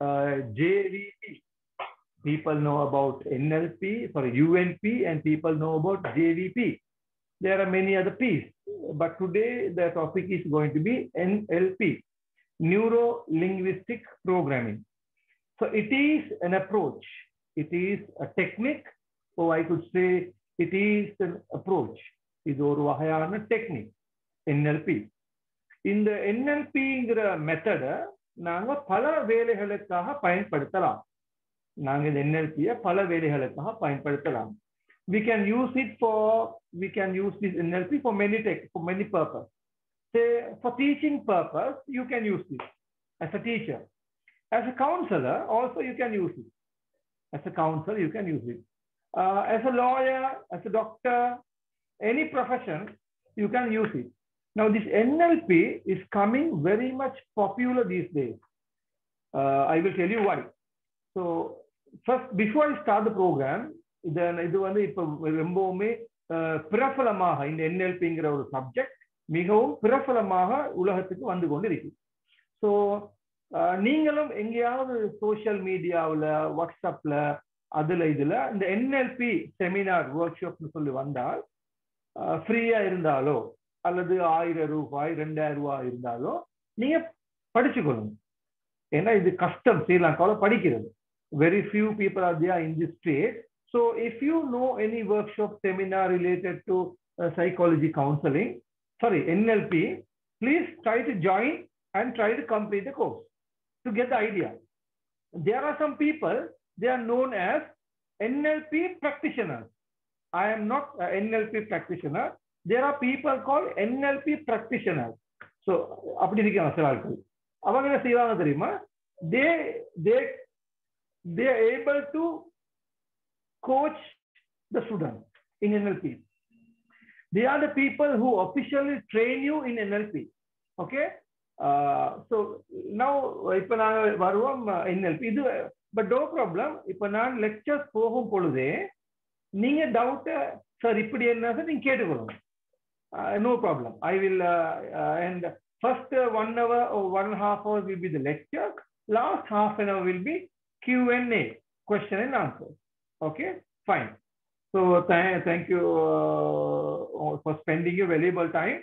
JVP. People know about NLP, sorry, UNP, and people know about JVP. There are many other P's, but today the topic is going to be NLP, Neuro Linguistic Programming. So it is an approach. It is a technique, or I could say it is an approach. It is a technique, NLP. In the NLP method, நாங்க பல வேலைகளுக்காக பயன்படுத்தலாம். நாங்க இந்த NLP பல வேலைகளுக்காக பயன்படுத்தலாம். We can use this NLP for many purposes. Say for teaching purpose, you can use this as a teacher. As a counselor, also you can use it. As a counselor, you can use it. As a lawyer, as a doctor, any profession, you can use it. Now, this NLP is coming very much popular these days. I will tell you why. So, first, before I start the program, இது வந்து இப்போ ரொம்பவுமே பிரபலமாக இந்த NLPங்கிற ஒரு subject மிகவும் பிரபலமாக உலகத்துக்கு வந்து கொண்டு இருக்கு. ஸோ நீங்களும் எங்கேயாவது சோஷியல் மீடியாவில், வாட்ஸ்அப்பில், அதில் இதில் இந்த NLP செமினார் ஒர்க் ஷாப்னு சொல்லி வந்தால் ஃப்ரீயாக இருந்தாலோ அல்லது 1000 ரூபாய் 2000 ரூபாய் இருந்தாலோ நீங்க படிச்சுக்கொள்ளுங்க. ஏன்னா இது கஷ்டம் ஸ்ரீலங்காவில் படிக்கிறது. Very few people are there in this trade. So if you know any workshop, seminar related to psychology counseling, sorry, NLP, please try to join and try to complete the course to get the idea. There are some people, they are known as NLP practitioners. I am not an NLP practitioner. There are people called NLP practitioners. So அப்படி இருக்காங்க சில ஆட்கள். அவங்க என்ன செய்வாங்க தெரியுமா? They are able to coach the students in NLP. They are the people who officially train you in NLP. Okay? So now இப்போ நாங்க வருவோம் NLP இது, but no problem. இப்போ நான் லெக்சர்ஸ் போகும் பொழுதே நீங்க டவுட் சார் இப்படி என்ன நீங்க கேட்டுக்கொள்ளுங்க. No problem. I will and first 1 hour or 1.5 hours will be the lecture. Last half an hour will be Q&A, question and answer. Okay, fine. So thank you for spending your valuable time.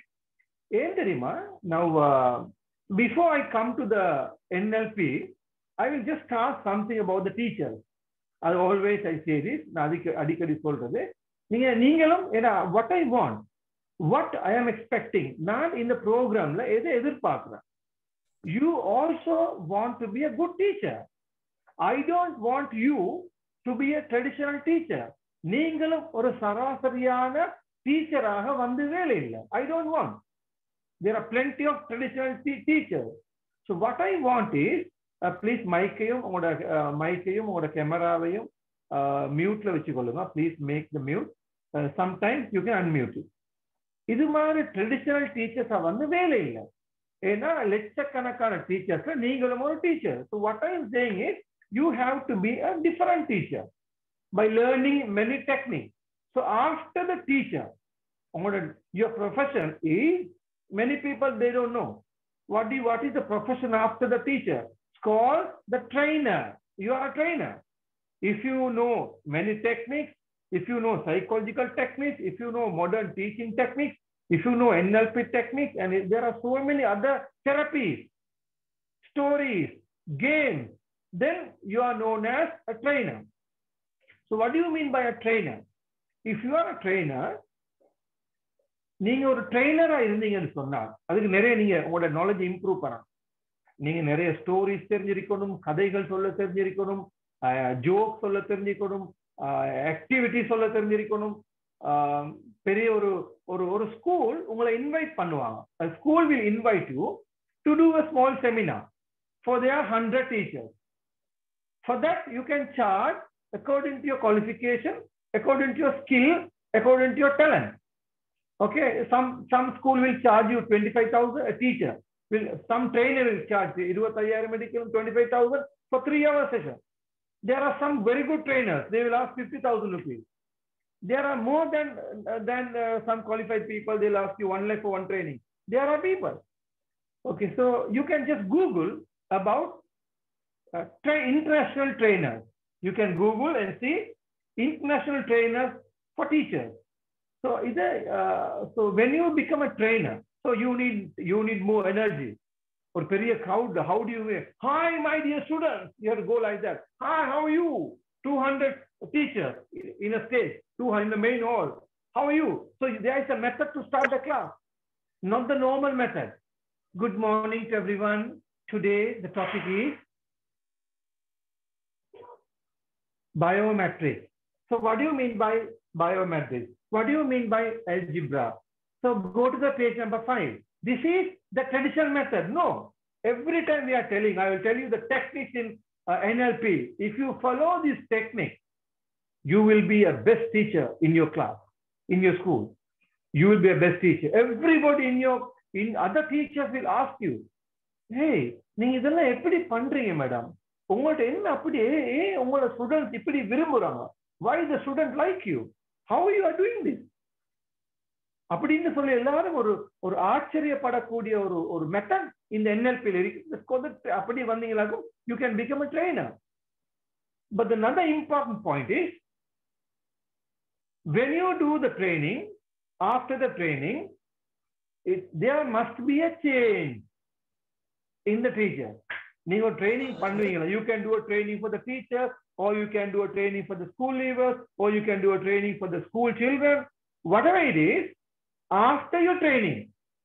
Now before I come to the NLP, I will just ask something about the teachers. I always say this. அடிக்கடி சொல்றது நீங்களும் what I want, what I am expecting, நான் இந்த ப்ரோக்ராம்ல எதை எதிர்பார்க்கிறேன். You also want to be a good teacher. I don't want you to be a traditional teacher. நீங்களும் ஒரு சராசரியான டீச்சராக வந்து வேலை இல்லை. I don't want. There are plenty of traditional teachers. So what I want is, please மைக்கையும் உங்களோட கேமராவையும் மியூட்ல வச்சுக்கொள்ளுங்க. Please make the mute. Sometimes you can unmute it. இது மாதிரி ட்ரெடிஷனல் டீச்சர்ஸா வந்து வேலை இல்லை. ஏன்னா லட்சக்கணக்கான டீச்சர்ஸ் நீங்களும் ஒரு teacher. So what I am saying is, you have to be a different teacher by learning many techniques. So after the teacher, your profession is, many people they don't know what is the profession after the teacher. It's called the trainer. You are a trainer. If you know many techniques, if you know psychological techniques, if you know modern teaching techniques, if you know NLP techniques, and there are so many other therapies, stories, games, then you are known as a trainer. So what do you mean by a trainer? If you are a trainer, நீங்க ஒரு ட்ரெயினரா இருந்தீங்கன்னு சொன்னா அதுக்கு நிறைய நீங்க உங்களோட knowledge improve பண்ணணும். நீங்க நிறைய ஸ்டோரிஸ் தெரிஞ்சிருக்கணும், கதைகள் சொல்ல தெரிஞ்சிருக்கணும், ஜோக் சொல்ல தெரிஞ்சிருக்கணும், ஆக்டிவிட்டி சொல்ல தெரிஞ்சிருக்கணும். பெரிய ஒரு ஸ்கூல் உங்களை இன்வைட் பண்ணுவாங்க. School will invite you to do a small seminar for their 100 teachers. For that you can charge according to your qualification, according to your skill, according to your talent. Okay, some school will charge you 25,000. A teacher some trainer will charge 25,000 medical 25,000 for 3-hour session. There are some very good trainers, they will ask 50,000 rupees. There are more than some qualified people, they'll ask you 1 lakh for one training. There are people. Okay, so you can just Google about international trainers. You can Google and see international trainers for teachers. So, so when you become a trainer, so you need more energy. Or a crowd, how do you, hi, my dear students, you have to go like that. Hi, how are you? 200 teachers in a stage, 200 in the main hall. How are you? So there is a method to start the class, not the normal method. Good morning to everyone. Today, the topic is biometrics. So what do you mean by biometrics? What do you mean by algebra? So go to the page number 5. This is the traditional method. No, every time we are telling, I will tell you the techniques in NLP. If you follow this technique, you will be a best teacher in your class, in your school. You will be a best teacher. Everybody in other teachers will ask you, hey, நீங்க இதெல்லாம் எப்படி பண்றீங்க madam? உங்கள்ட்ட என்ன அப்படி உங்களோட students இப்படி விரும்புறாங்க? Why the student like you? How you are doing this? அப்படின்னு சொல்லி எல்லாரும் ஒரு ஆச்சரியப்படக்கூடிய ஒரு மெத்தட் இந்த NLP இருக்கு. அப்படி வந்தீங்களாக்கும் you can become a trainer. But another important point is, when you do the training, after the training, there must be a change in the teacher. நீங்க training பண்ணுவீங்களா? You can do a training for the teacher, or you can do a training for the school leavers, or you can do a training for the school children. Whatever it is, after your training,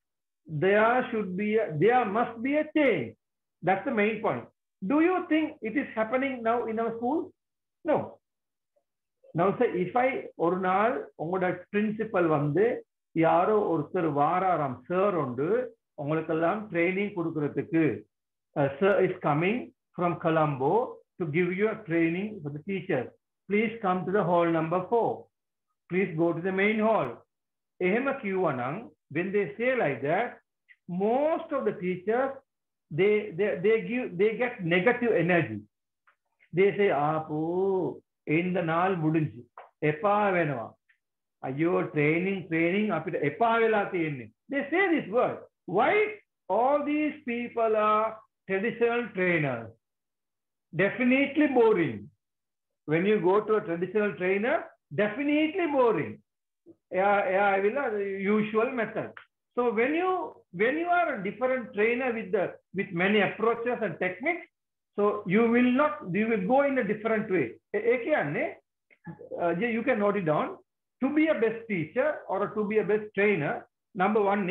there must be a change. That's the main point. Do you think it is happening now in our school? No. Now say, if ஒரு நாள் உங்களோட principal வந்து யாரோ ஒருத்தர் வாராராம், sir உண்டு உங்களுக்கெல்லாம் training கொடுக்கறதுக்கு, sir is coming from Colombo to give you a training for the teachers. Please come to the hall number 4. Please go to the main hall. When they say like that, most of the teachers, they get negative energy. They say, "Apo, in the naal mudinji, epa venava, ayo training, apita epa vela tiyenne." They say this word. Why? All these people are traditional trainers. Definitely boring. When you go to a traditional trainer, definitely boring. Yeah, I will usual method. So when you are a different trainer with many approaches and techniques, so you will go in a different way. You can note it down. To be a best teacher or to be a best trainer, number one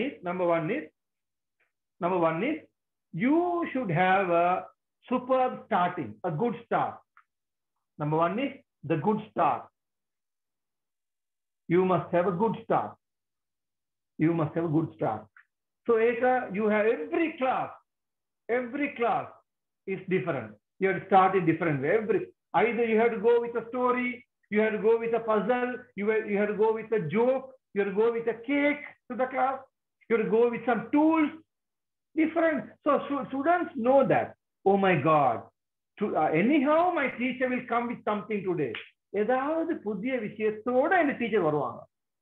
is you should have a superb starting, a good start. Number one is the good start. You must have a good start. You must have a good start. So you have every class is different. You have to start in different way. Either you have to go with a story, you have to go with a puzzle, you have to go with a joke, you have to go with a cake to the class, you have to go with some tools. Different. So students know that. Oh my God. Anyhow, my teacher will come with something today. ஏதாவது புதிய விஷயத்தோட இந்த teacher வருவாங்க.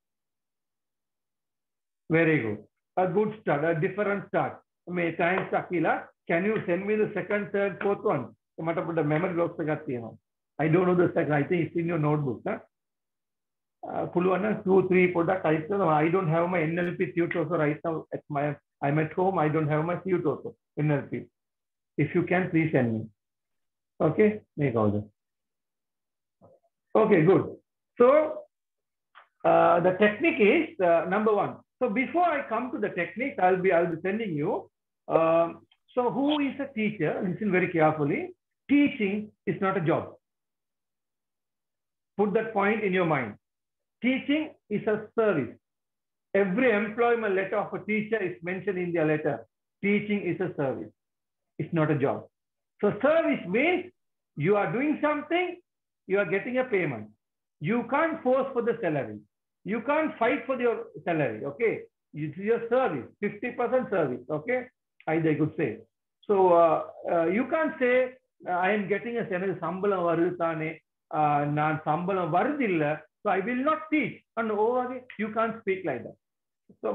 Very good. A good start, a different start. Thanks, Akila. Can you send me the second, third, fourth one? The memory blocks I don't know the second. I think it's in your notebook. Pulwana 2, 3 product. I don't have my NLP tutors right now. I'm at home. I don't have my tutors NLP. If you can, please send me. Okay, make all this. Okay, good. So the technique is number 1. So before I come to the technique, I'll be sending you. So who is a teacher? Listen very carefully. Teaching is not a job. Put that point in your mind. Teaching is a service. Every employment letter of a teacher is mentioned in their letter. Teaching is a service. It's not a job. So service means you are doing something, you are getting a payment. You can't force for the salary. You can't fight for your salary. Okay. It's your service, 50% service. Okay. Either I could say. So you can't say, I am getting a salary, sambalam varudane, naan sambalam varudilla, so I will not teach. And you can't speak like that. So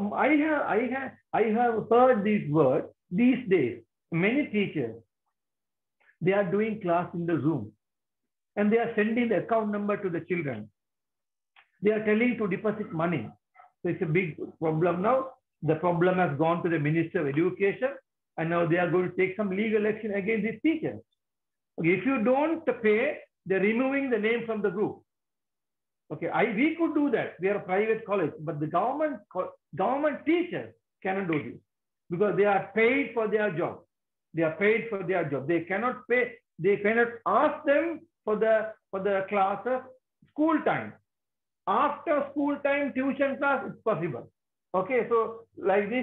I have heard these words these days. Many teachers, They are doing class in the Zoom and they are sending the account number to the children. They are telling to deposit money. So it's a big problem now. The problem has gone to the Minister of Education and now they are going to take some legal action against these teachers. Okay, if you don't pay, they're removing the name from the group. Okay, we could do that. We are a private college, but the government teachers cannot do this because they are paid for their job. They are paid for their job. They cannot pay. They cannot ask them for the classes school time. After school time, tuition class, it's possible. Okay, so like this,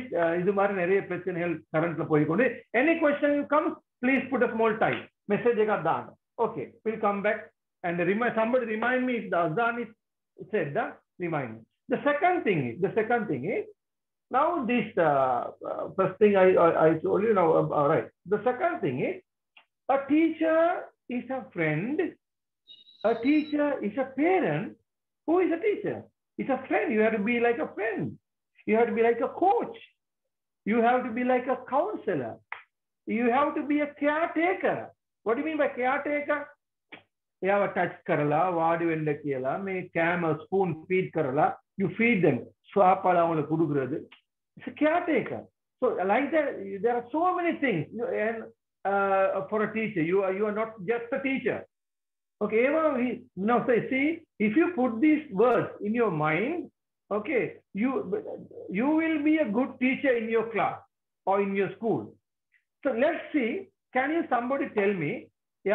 any question comes, please put a small type. Message. Okay, we'll come back and somebody remind me if the azan is said. Remind me. The second thing is now this first thing I told you now. All right. The second thing is a teacher is a friend. A teacher is a parent. Who is a teacher? It's a friend. You have to be like a friend. You have to be like a coach. You have to be like a counselor. You have to be a caretaker. What do you mean by caretaker? You have a touch karala, wadi venda kiyala, me cam a spoon feed karala. You feed them. It's a caretaker. So like that, there are so many things. And for a teacher, you are not just a teacher. Okay, now see, if you put these words in your mind, okay, you will be a good teacher in your class or in your school. So let's see, somebody tell me,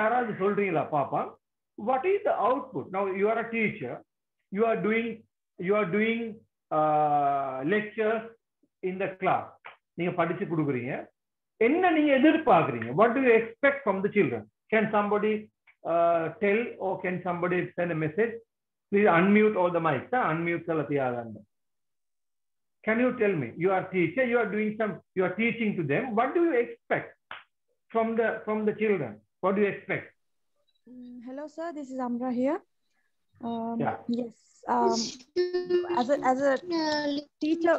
what is the output? Now you are a teacher, you are doing lectures in the class. What do you expect from the children? Can somebody tell or can somebody send a message? Please unmute all the mics. Unmute. Can you tell me? You are a teacher. You are teaching to them. What do you expect from the children? What do you expect? Hello, sir. This is Amra here. Yeah. Yes. As a teacher,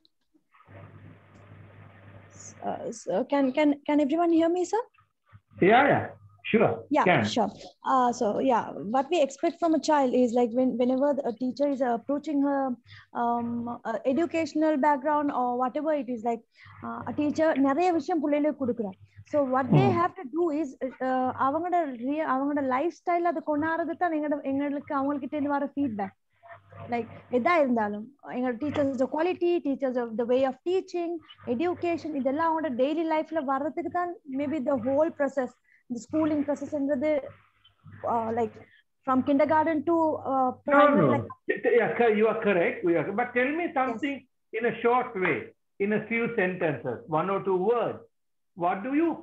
so can everyone hear me, sir? Yeah. Sure. Yeah, sure. So yeah, what we expect from a child is like whenever a teacher is approaching her educational background or whatever it is, like a teacher நிறைய விஷயம் புள்ளைகளுக்கு கொடுக்குறா. So what they have to do is அவங்களோட lifestyle அதை கொண்டாடுறது தான் எங்களுக்கு அவங்ககிட்ட இருந்து வர feedback. Like எதா இருந்தாலும் எங்களோட teachers quality, teachers of the way of teaching, education, இதெல்லாம் அவங்களோட daily lifeல வர்றதுக்கு தான் maybe the whole process, the schooling process என்றது like from kindergarten to primary. No. Like, yeah, you are correct. But tell me something in a short way, in a few sentences, 1 or 2 words. What do you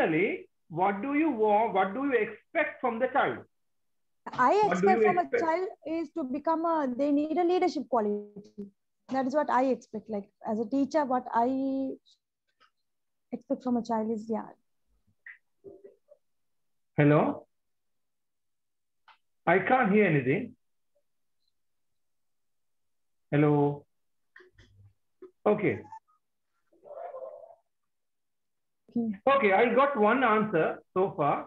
want? What do you expect from the child? I expect from a child is to become they need a leadership quality. That is what I expect. Like as a teacher, what I expect from a child is Hello? I can't hear anything. Hello? Okay. Okay, I got one answer so far.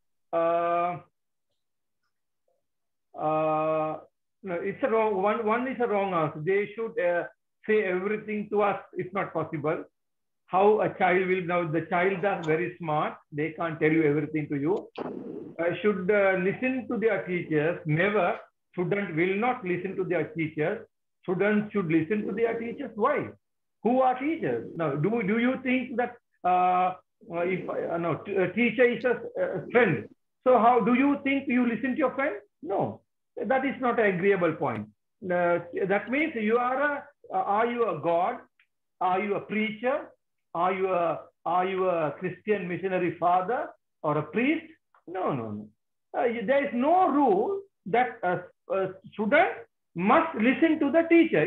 No, it's a wrong one. One is a wrong answer. They should say everything to us. It's not possible. How a child will now? The child are very smart. They can't tell you everything to you. Should listen to their teachers. Never. Student will not listen to their teachers. Students should listen to their teachers. Why? Who are teachers? Now, do you think that if a teacher is a friend? So how do you think you listen to your friend? No, that is not an agreeable point. That means you are you a God? Are you a preacher? Are you a Christian missionary father or a priest? No. There is no rule that a student must listen to the teacher.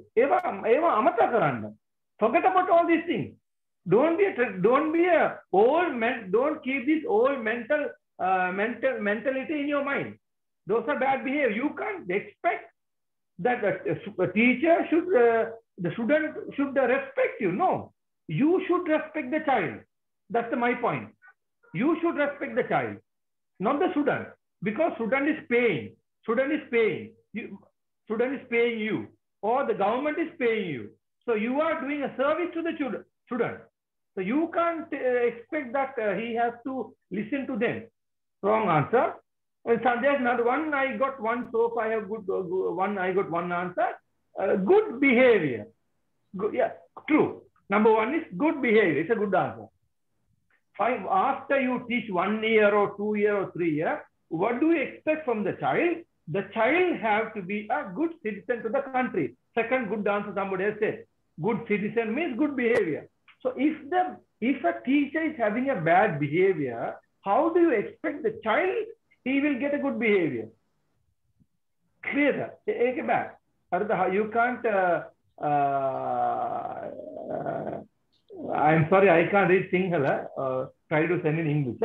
Forget about all these things. Don't keep this old mentality in your mind. Those are bad behavior. You can't expect that a teacher the student should respect you. No, you should respect the child. That's my point. You should respect the child, not the student, because student is paying. Student is paying. Student is paying you, or the government is paying you. So you are doing a service to the student. So you can't expect that he has to listen to them. Wrong answer. So there's another one. I got one. So I have good one. I got one answer. Good behavior. Good, yeah, true. Number one is good behavior. It's a good answer. After you teach 1 year or 2 year or 3 year, what do you expect from the child? The child have to be a good citizen to the country. Second good answer somebody has said. Good citizen means good behavior. So if a teacher is having a bad behavior, how do you expect the child he will get a good behavior? Clear that. You can't. I'm sorry, I can't read Sinhala. Try to send in English.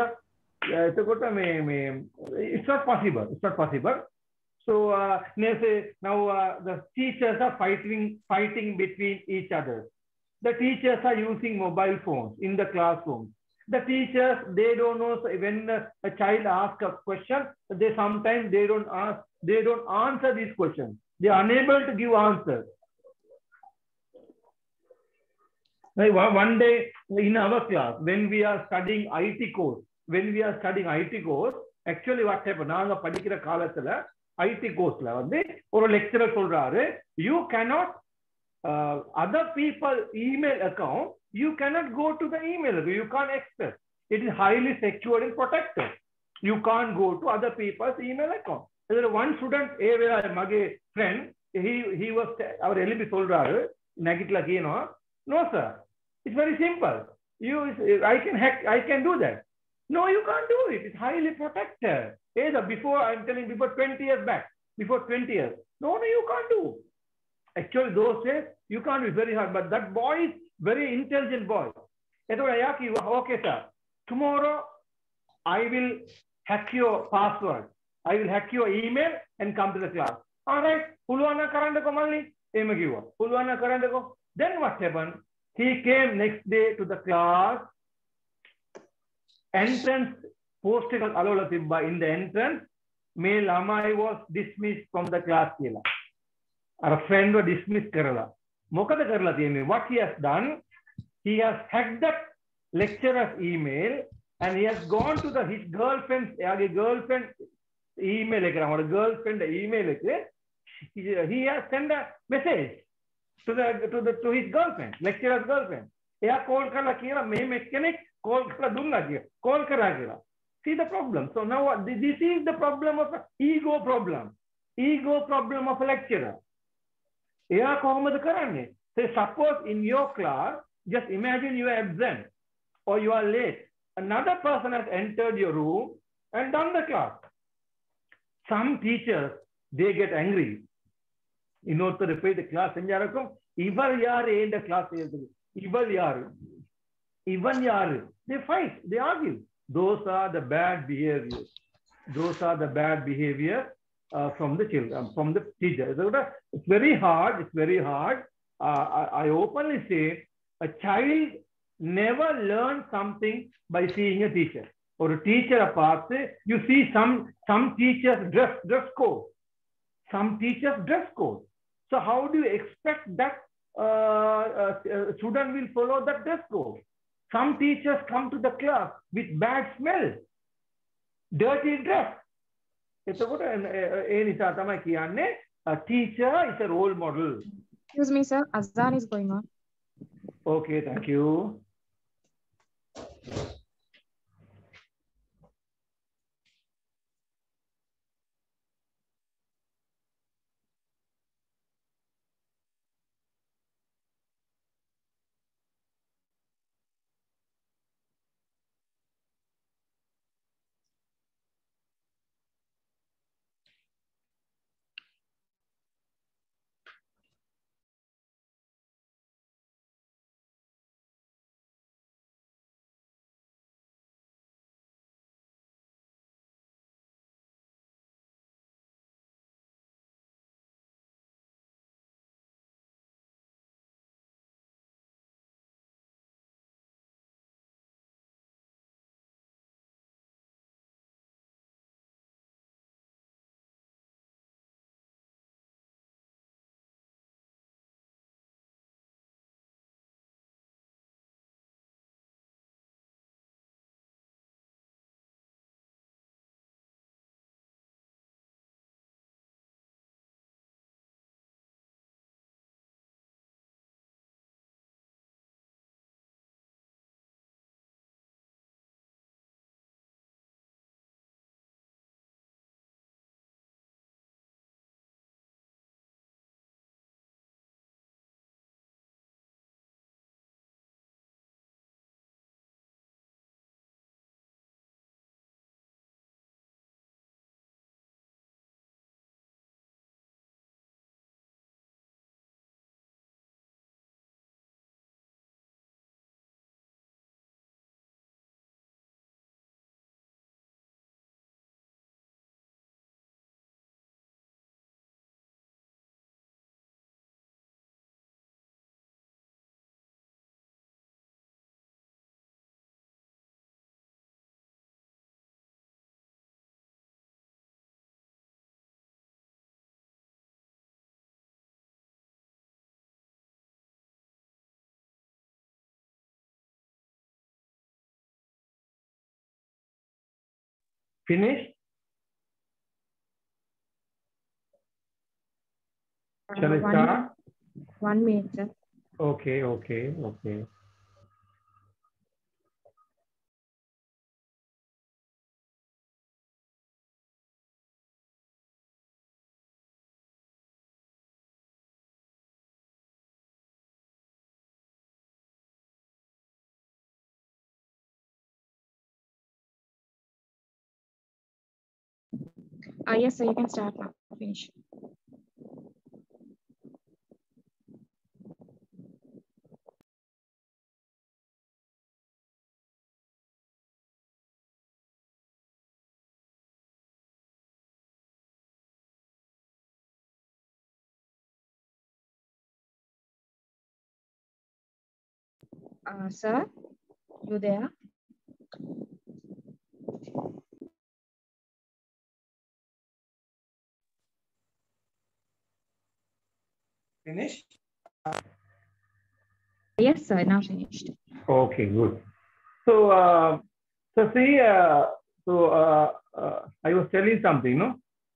It's not possible. It's not possible. So now the teachers are fighting between each other. The teachers are using mobile phones in the classroom. The teachers, they don't know when a child asks a question, sometimes they don't answer these questions. They are unable to give answers. Like one day in our class, when we are studying IT course, actually what happened? நாங்க படிக்கிற காலத்துல IT courseல வந்து ஒரு lecturer சொல்றாரு, you cannot other people email account, you cannot go to the email, you can't access. It is highly secured and protected. You can't go to other people's email account. One student, my friend, he was our LB solraru nagitla kiyeno. No sir, it's very simple. I can do that. No, you can't do it. It's highly protected. Before, I'm telling before 20 years back, before 20 years. No, you can't do. Actually, those days, you can't be very hard. But that boy is very intelligent boy. Okay, sir. Tomorrow, I will hack your password. I will hack your email and come to the class. All right. Then what happened? He came next day to the class. Entrance posted in the entrance. Mail Amai was dismissed from the class. Our friend was dismissed Kerala. What he has done, he has hacked that lecturer's email and he has gone to his girlfriend's email. He has sent a message to his girlfriend, lecturer's girlfriend. See the problem. So now this is the problem of ego problem of a lecturer. So suppose in your class, just imagine you are absent or you are late. Another person has entered your room and done the class. Some teachers, they get angry. In order to repeat the class, they fight, they argue. Those are the bad behaviors. Those are the bad behavior from the children, from the teacher. It's very hard. It's very hard. I openly say a child never learns something by seeing a teacher or a teacher apart. You see some teachers dress code. Some teachers dress code. So how do you expect that student will follow that dress code? Some teachers come to the class with bad smell, dirty dress. A teacher is a role model. Excuse me, sir. Azan is going on. Okay, thank you. Finished? Shall I start? 1 minute, sir. Okay, okay, okay. Yes, sir, you can start now. Finish. Sir, you there? Finished? Yes, sir, now finished. Okay, good. So, see, I was telling something, no?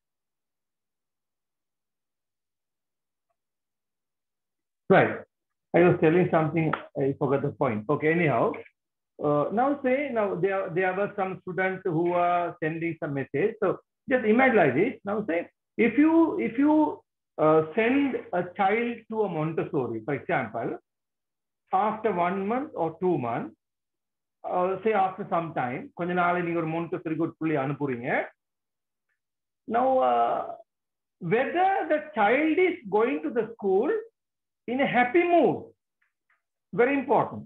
Right. I was telling something. I forgot the point. Okay. Anyhow, now there were some students who are sending some message. So just imagine like this. Now say if you send a child to a Montessori, for example, after 1 month or 2 months, say after some time, கொஞ்ச நாள் நீங்க ஒரு Montessori புள்ளி அனுப்புறீங்க. Now whether the child is going to the school in a happy mood, very important.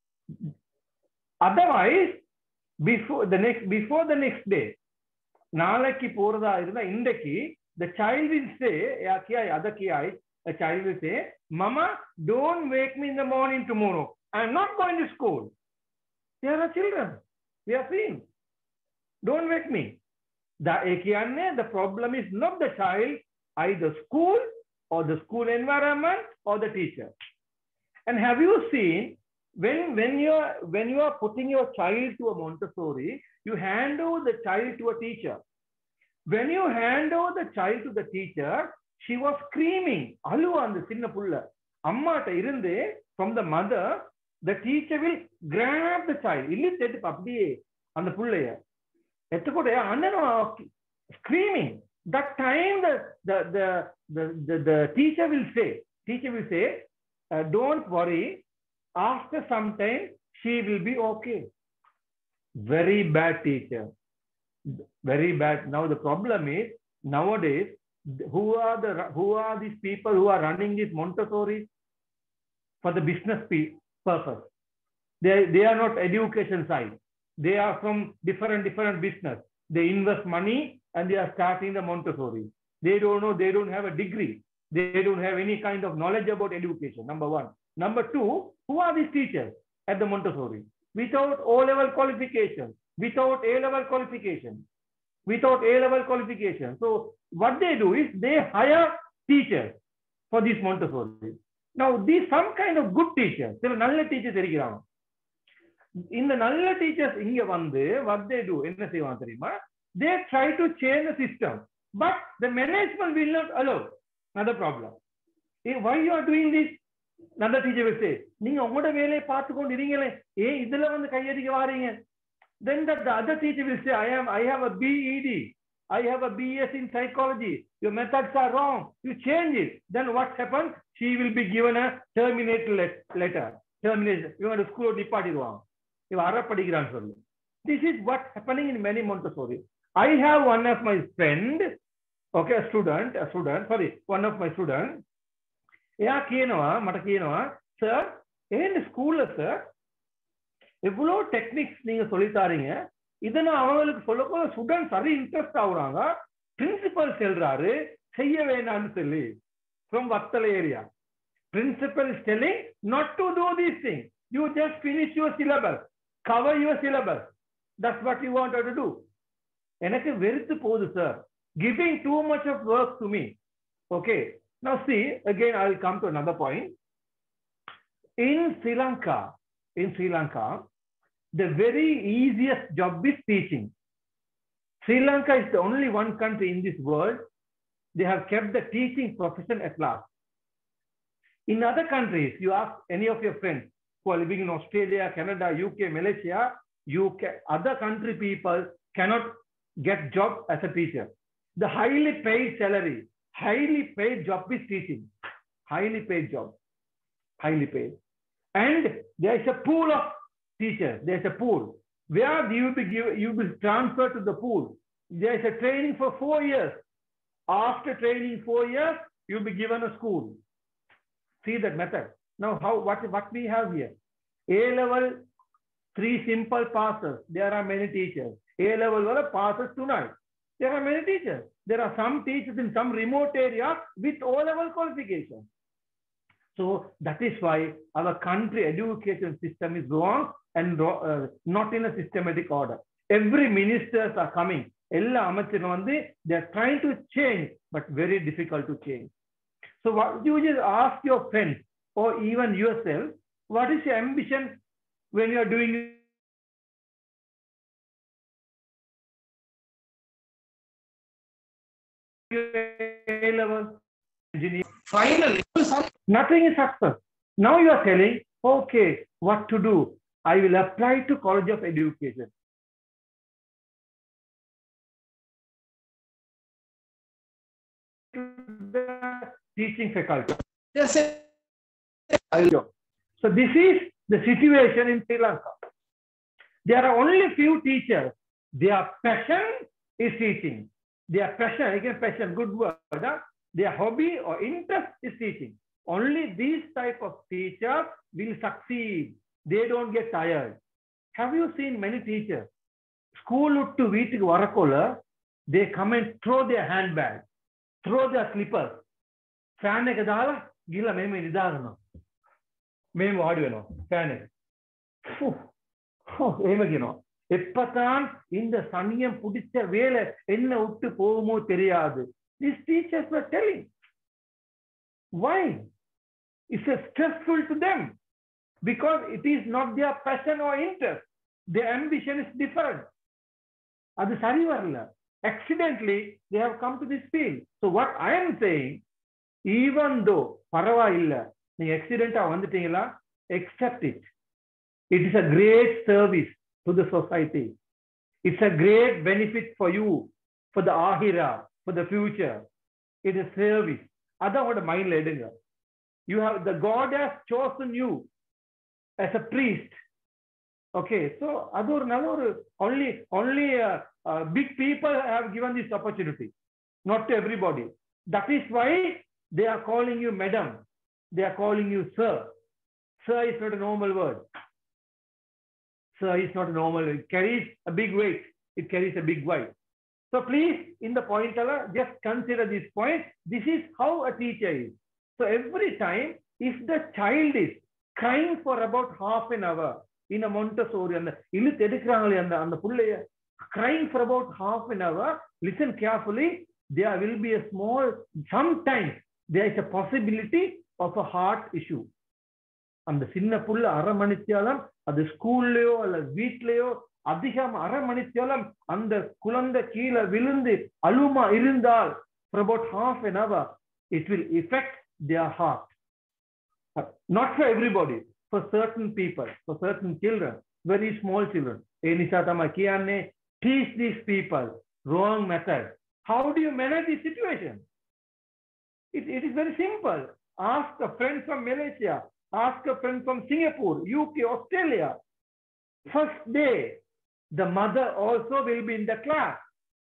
Otherwise, before the next day, நாளைக்கு போறதா இருந்தா இன்றைக்கு the child will say, the child will say, Mama, don't wake me in the morning tomorrow. I'm not going to school. There are children. We are seen. Don't wake me. The problem is not the child, either school or the school environment or the teacher. And have you seen when you are putting your child to a Montessori, you hand over the child to a teacher. When you hand over the child to the teacher, she was screaming. Alu and the sinna pulla. Amma ta irunde from the mother, the teacher will grab the child. Illi set apdiye and the pullaya. Ettukode annano screaming. That time the teacher will say, don't worry. After some time, she will be okay. Very bad teacher. Very bad. Now the problem is nowadays, who are these people who are running this Montessori for the business purpose? They are not education side. They are from different business. They invest money and they are starting the Montessori. They don't know. They don't have a degree. They don't have any kind of knowledge about education. Number one. Number two, who are these teachers at the Montessori? Without O-level qualification, without A-level qualification, without A-level qualification. So what they do is they hire teachers for this Montessori. Now, these some kind of good teachers, there are நல்ல teachers இருக்கிறாங்க. இந்த நல்ல teachers இங்க வந்து what they do, என்ன செய்வாங்க தெரியுமா? They try to change the system, but the management will not allow. Another problem. Why you are doing this? Another teacher will say, நீங்க உங்களோட வேலையை பார்த்து கொண்டு இருங்களே, இதுல வந்து கையடிக்க வாரீங்க. Then the other teacher will say, I have a BEd, I have a BS in psychology. Your methods are wrong. You change it. Then what happens? She will be given a terminated letter. Termination. You want to school departed wrong. This is what's happening in many Montessori. I have one of my friend, okay, one of my students. Sir, in school, sir, எவ்வளோ techniques நீங்க சொல்லி தாரீங்க, இதை நான் அவங்களுக்கு சொல்ல student சரி interest ஆகுறாங்க. Principal சொல்றாரு செய்ய வேண்டாம்னு சொல்லி ஃப்ரம் வத்தலை ஏரியா. Principal is telling not to do these thing. You just finish your syllabus, cover your syllabus. That's what you want to do. எனக்கு வெறுத்து போகுது sir, giving too much of work to me. Okay, now see again I will come to another point. In Sri Lanka, the very easiest job is teaching. Sri Lanka is the only one country in this world, they have kept the teaching profession at last. In other countries, you ask any of your friends who are living in Australia, Canada, UK, Malaysia, other country people cannot get job as a teacher. The highly paid salary, highly paid job is teaching. Highly paid job. Highly paid. And there is a pool of teachers. There is a pool. Where you will be transferred to the pool. There is a training for 4 years. After training 4 years, you'll be given a school. See that method. Now, what we have here? A-level, 3 simple passes. There are many teachers. A-level passes tonight. There are many teachers. There are some teachers in some remote area with O-level qualification. So that is why our country education system is wrong and not in a systematic order. Every ministers are coming. They are trying to change, but very difficult to change. So what you just ask your friends or even yourself, what is your ambition when you are doing A-level engineering? Finally, nothing is success. Now you are telling, okay, what to do? I will apply to College of Education. The teaching faculty. So this is the situation in Sri Lanka. There are only few teachers. Their passion is teaching. Their passion, again passion, good word. Huh? Their hobby or interest is teaching. Only these type of teachers will succeed. They don't get tired. Have you seen many teachers? School to veetuku varakola, they come and throw their handbag, throw their slippers. Fan එක දාලා ගිහලා මෙහෙම නිදාගන්නවා. මෙහෙම වාඩි වෙනවා fan එක. එහෙම කියනවා. எப்பதான் இந்த சனியம் பிடிச்ச வேலை என்ன விட்டு போகுமோ தெரியாது. These teachers were telling. Why? It's stressful to them because it is not their passion or interest. Their ambition is different. அது சரி வரல. Accidentally, they have come to this field. So what I am saying, even though பரவாயில்லை நீங்க accident வந்துட்டீங்களா, accept it. It is a great service to the society. It's a great benefit for you, for the ahira, for the future. It is service. That's what mind எடுங்க. You have the God has chosen you as a priest. Okay, so only big people have given this opportunity, not to everybody. That is why they are calling you madam. They are calling you sir. Sir is not a normal word. Sir is not a normal word. It carries a big weight. It carries a big weight. So please, in the point, just consider this point. This is how a teacher is. So every time, if the child is crying for about half an hour in a Montessori, crying for about half an hour, listen carefully, there will be a small, sometimes there is a possibility of a heart issue. அந்த சின்ன புள்ள அரை மணித்தியாலம் அது ஸ்கூல்லயோ அல்ல வீட்லயோ அதிகம் அரை மணித்தியாலம் அந்த குழந்தை கீழே விழுந்து அழுமா இருந்தால் for about half an hour, it will affect their heart. Not for everybody, for certain people, for certain children, very small children. Teach these people wrong method. How do you manage this situation? It is very simple. Ask a friend from Malaysia, ask a friend from Singapore, UK, Australia. First day, the mother also will be in the class.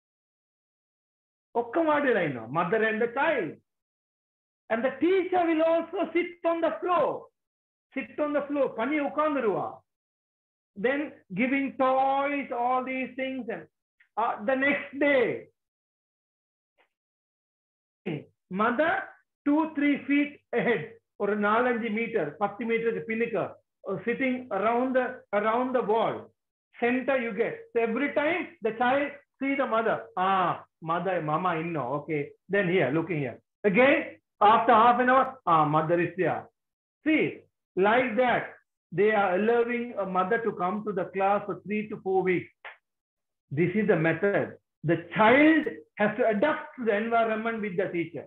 Mother and the child. And the teacher will also sit on the floor. Sit on the floor. Pani ukanduruva. Then giving toys, all these things. And the next day, mother 2-3 feet ahead, or 4-5 meter, 10 meter pinnacle, sitting around the wall. Center you get. So every time the child see the mother. Mother, mama, okay. Then here, looking here. Again, after half an hour, mother is there. See, like that, they are allowing a mother to come to the class for 3 to 4 weeks. This is the method. The child has to adapt to the environment with the teacher.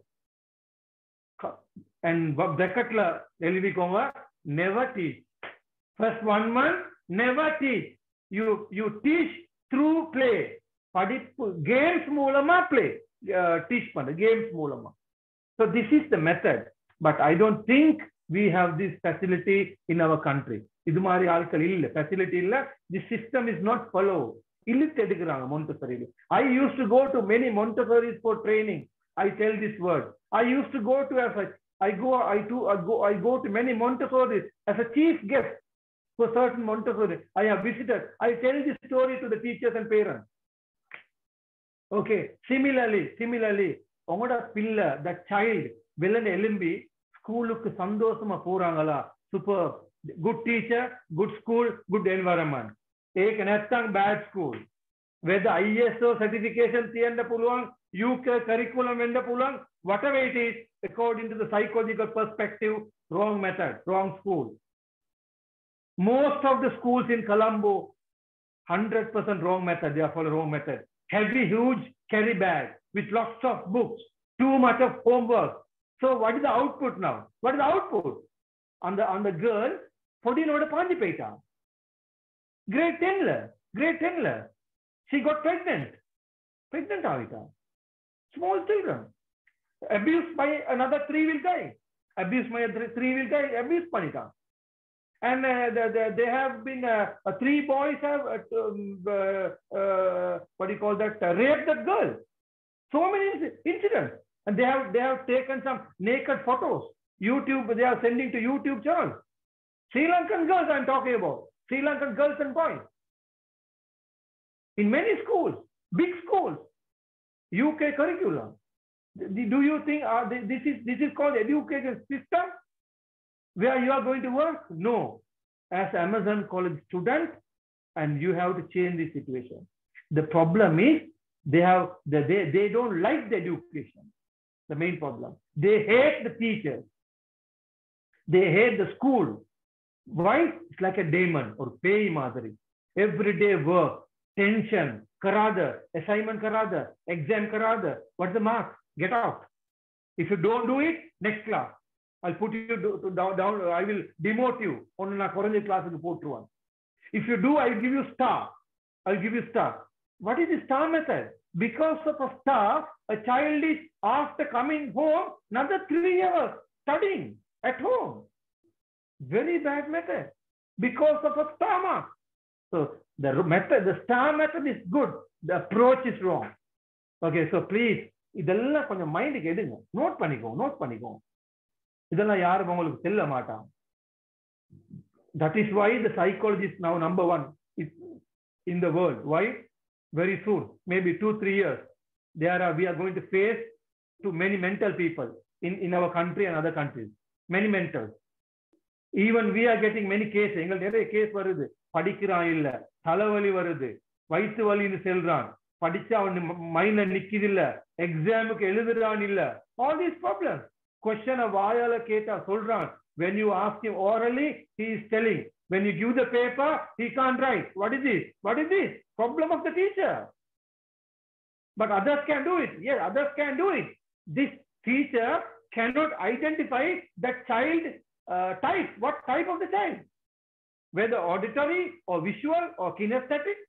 And bracket la elvikonga, never teach. First 1 month, never teach. You teach through play. Games மூலமா play. Teach பண்ணு games மூலமா. So this is the method. But I don't think we have this facility in our country. இது மாதிரி ஆட்கள் இல்ல, facility இல்ல. This system is not followed. இழுத்து எடுக்கிறாங்க Montessori. I used to go to many Montessoris for training. I tell this word. I used to go to I go to many Montessoris as a chief guest for certain Montessori. I have visited. I tell this story to the teachers and parents. Okay. Similarly, உங்களோட பிள்ளை, that child, வெள்ளன எலும்பி ஸ்கூலுக்கு சந்தோஷமா போறாங்களா? Super. Good teacher, good school, good environment. Ek නැත්තම් bad school. Whether ISO certification තියන්න පුළුවන්, UK curriculum වෙන්න පුළුවන්, whatever it is, according to the psychological perspective, wrong method, wrong school. Most of the schools in Colombo, 100% wrong method. They are following wrong method. Heavy, huge carry bag with lots of books, too much of homework. So what is the output now? What is the output? On the girl, 14 oda paanji peita. Grade 10 la. She got pregnant avita. Small children. Abused by another 3 will die. Abused panita. And they have been 3 boys have what do you call that, raped that girl. So many incidents. And they have taken some naked photos. YouTube, they are sending to YouTube channels. Sri Lankan girls I'm talking about. Sri Lankan girls and boys. In many schools, big schools, UK curriculum. Do you think this is called education system where you are going to work? No. As Amazon College student, and you have to change the situation. The problem is they don't like the education. The main problem. They hate the teachers. They hate the school. Why? It's like a demon or pay madari. Everyday work, tension, karada, assignment karada, exam karada. What's the mark? Get out. If you don't do it, next class. I'll put you down. I will demote you. On na koranje class ku potruvan. If you do, I'll give you star. What is the star method? Because of a star, a child is after coming home another 3 years studying at home. Very bad method. Because of a star mark. So the star method is good. The approach is wrong. Okay, so please, இதெல்லாம் கொஞ்சம் மைண்டுக்கு எடுங்க. Note பண்ணிக்கோ. இதெல்லாம் யாரும் உங்களுக்கு தெல்ல மாட்டாங்க. That is why the psychology is now number 1 in the world. Why? Very soon, maybe 2-3 years, we are going to face too many mental people in our country and other countries. Many mentals. Even we are getting many cases. எங்களுக்கு நிறைய case வருது. படிக்கிறான் இல்ல, தலைவலி வருது, வயிற்று வலின்னு சொல்றான், படிச்சா அவன் மைண்ட்ல நிக்குது இல்ல, எக்ஸாமுக்கு எழுதுறான் இல்ல. All these problems. Question வாயால கேட்டா சொல்றான். When you ask him orally, he is telling. When you give the paper, he can't write. What is this? Problem of the teacher. But others can do it. Yes, others can do it. This teacher cannot identify that child type. What type of the child? Whether auditory or visual or kinesthetic.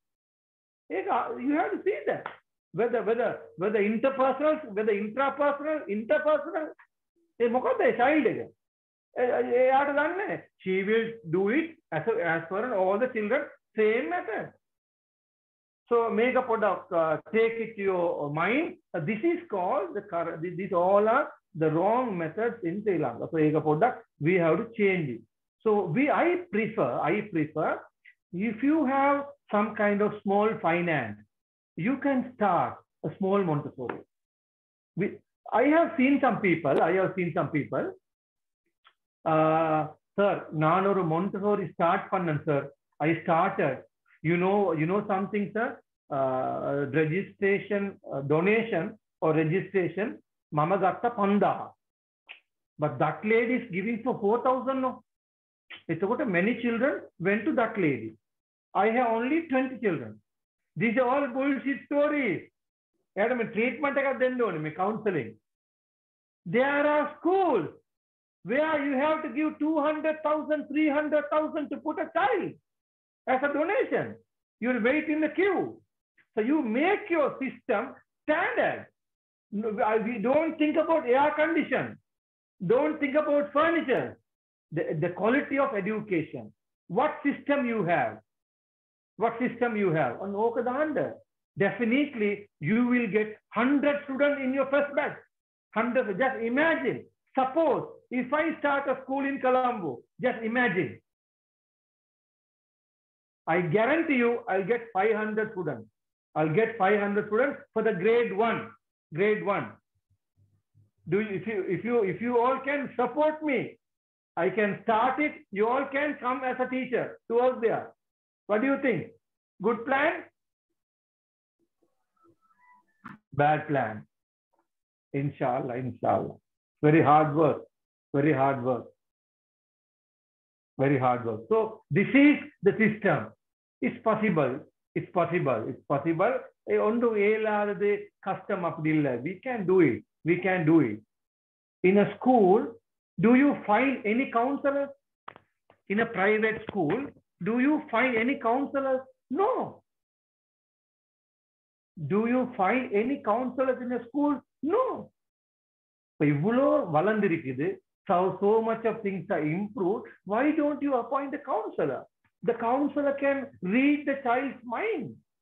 You have to see that. Whether interpersonal, whether interpersonal. Child. She will do it as for all the children, same method. So make a product, take it to your mind. This is called these all are the wrong methods in Sri Lanka. So make a product, we have to change it. So I prefer if you have some kind of small finance, you can start a small Montessori. I have seen some people. Sir, நான் ஒரு Montessori start பண்ணேன் sir. I started. You know something, sir? Registration, donation or registration, mama gatta panda. But that lady is giving for 4,000. No, it's about many children went to that lady. I have only 20 children. These are all bullshit stories. එයාට මේ treatment එකක් දෙන්න ඕනේ මේ counseling. There are schools where you have to give 200,000, 300,000 to put a child as a donation. You will wait in the queue. So you make your system standard. We don't think about air condition. Don't think about furniture. The quality of education. What system you have? What system you have? On Okadanda, definitely you will get 100 students in your first batch. 100. Just imagine. Suppose if I start a school in Colombo, just imagine. I guarantee you, I'll get 500 students. I'll get 500 students for the grade 1. Grade 1. If you all can support me, I can start it. You all can come as a teacher to work there. What do you think? Good plan? Bad plan. Inshallah, inshallah. Very hard work. Very hard work. Very hard work. So this is the system. It's possible. It's possible. It's possible. We can do it. We can do it. In a school, do you find any counselors? In a private school, do you find any counselors? No. Do you find any counselors in a school? No. So much of things are improved. Why don't you appoint a counselor? The counselor can read the child's mind.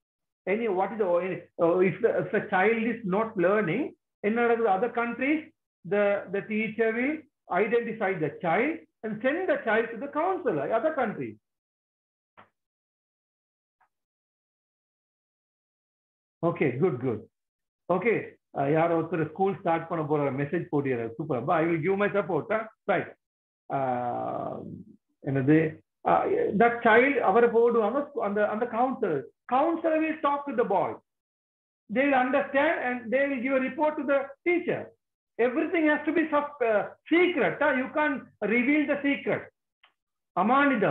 If the child is not learning, in other countries, the teacher will identify the child and send the child to the counselor. Other countries. Okay, good. Okay, the school start for a message for you. Super. I will give my support. Huh? Right. That child, on the counselor. Counselor will talk to the boy. They will understand and they will give a report to the teacher. Everything has to be secret. You can't reveal the secret. Amanidam.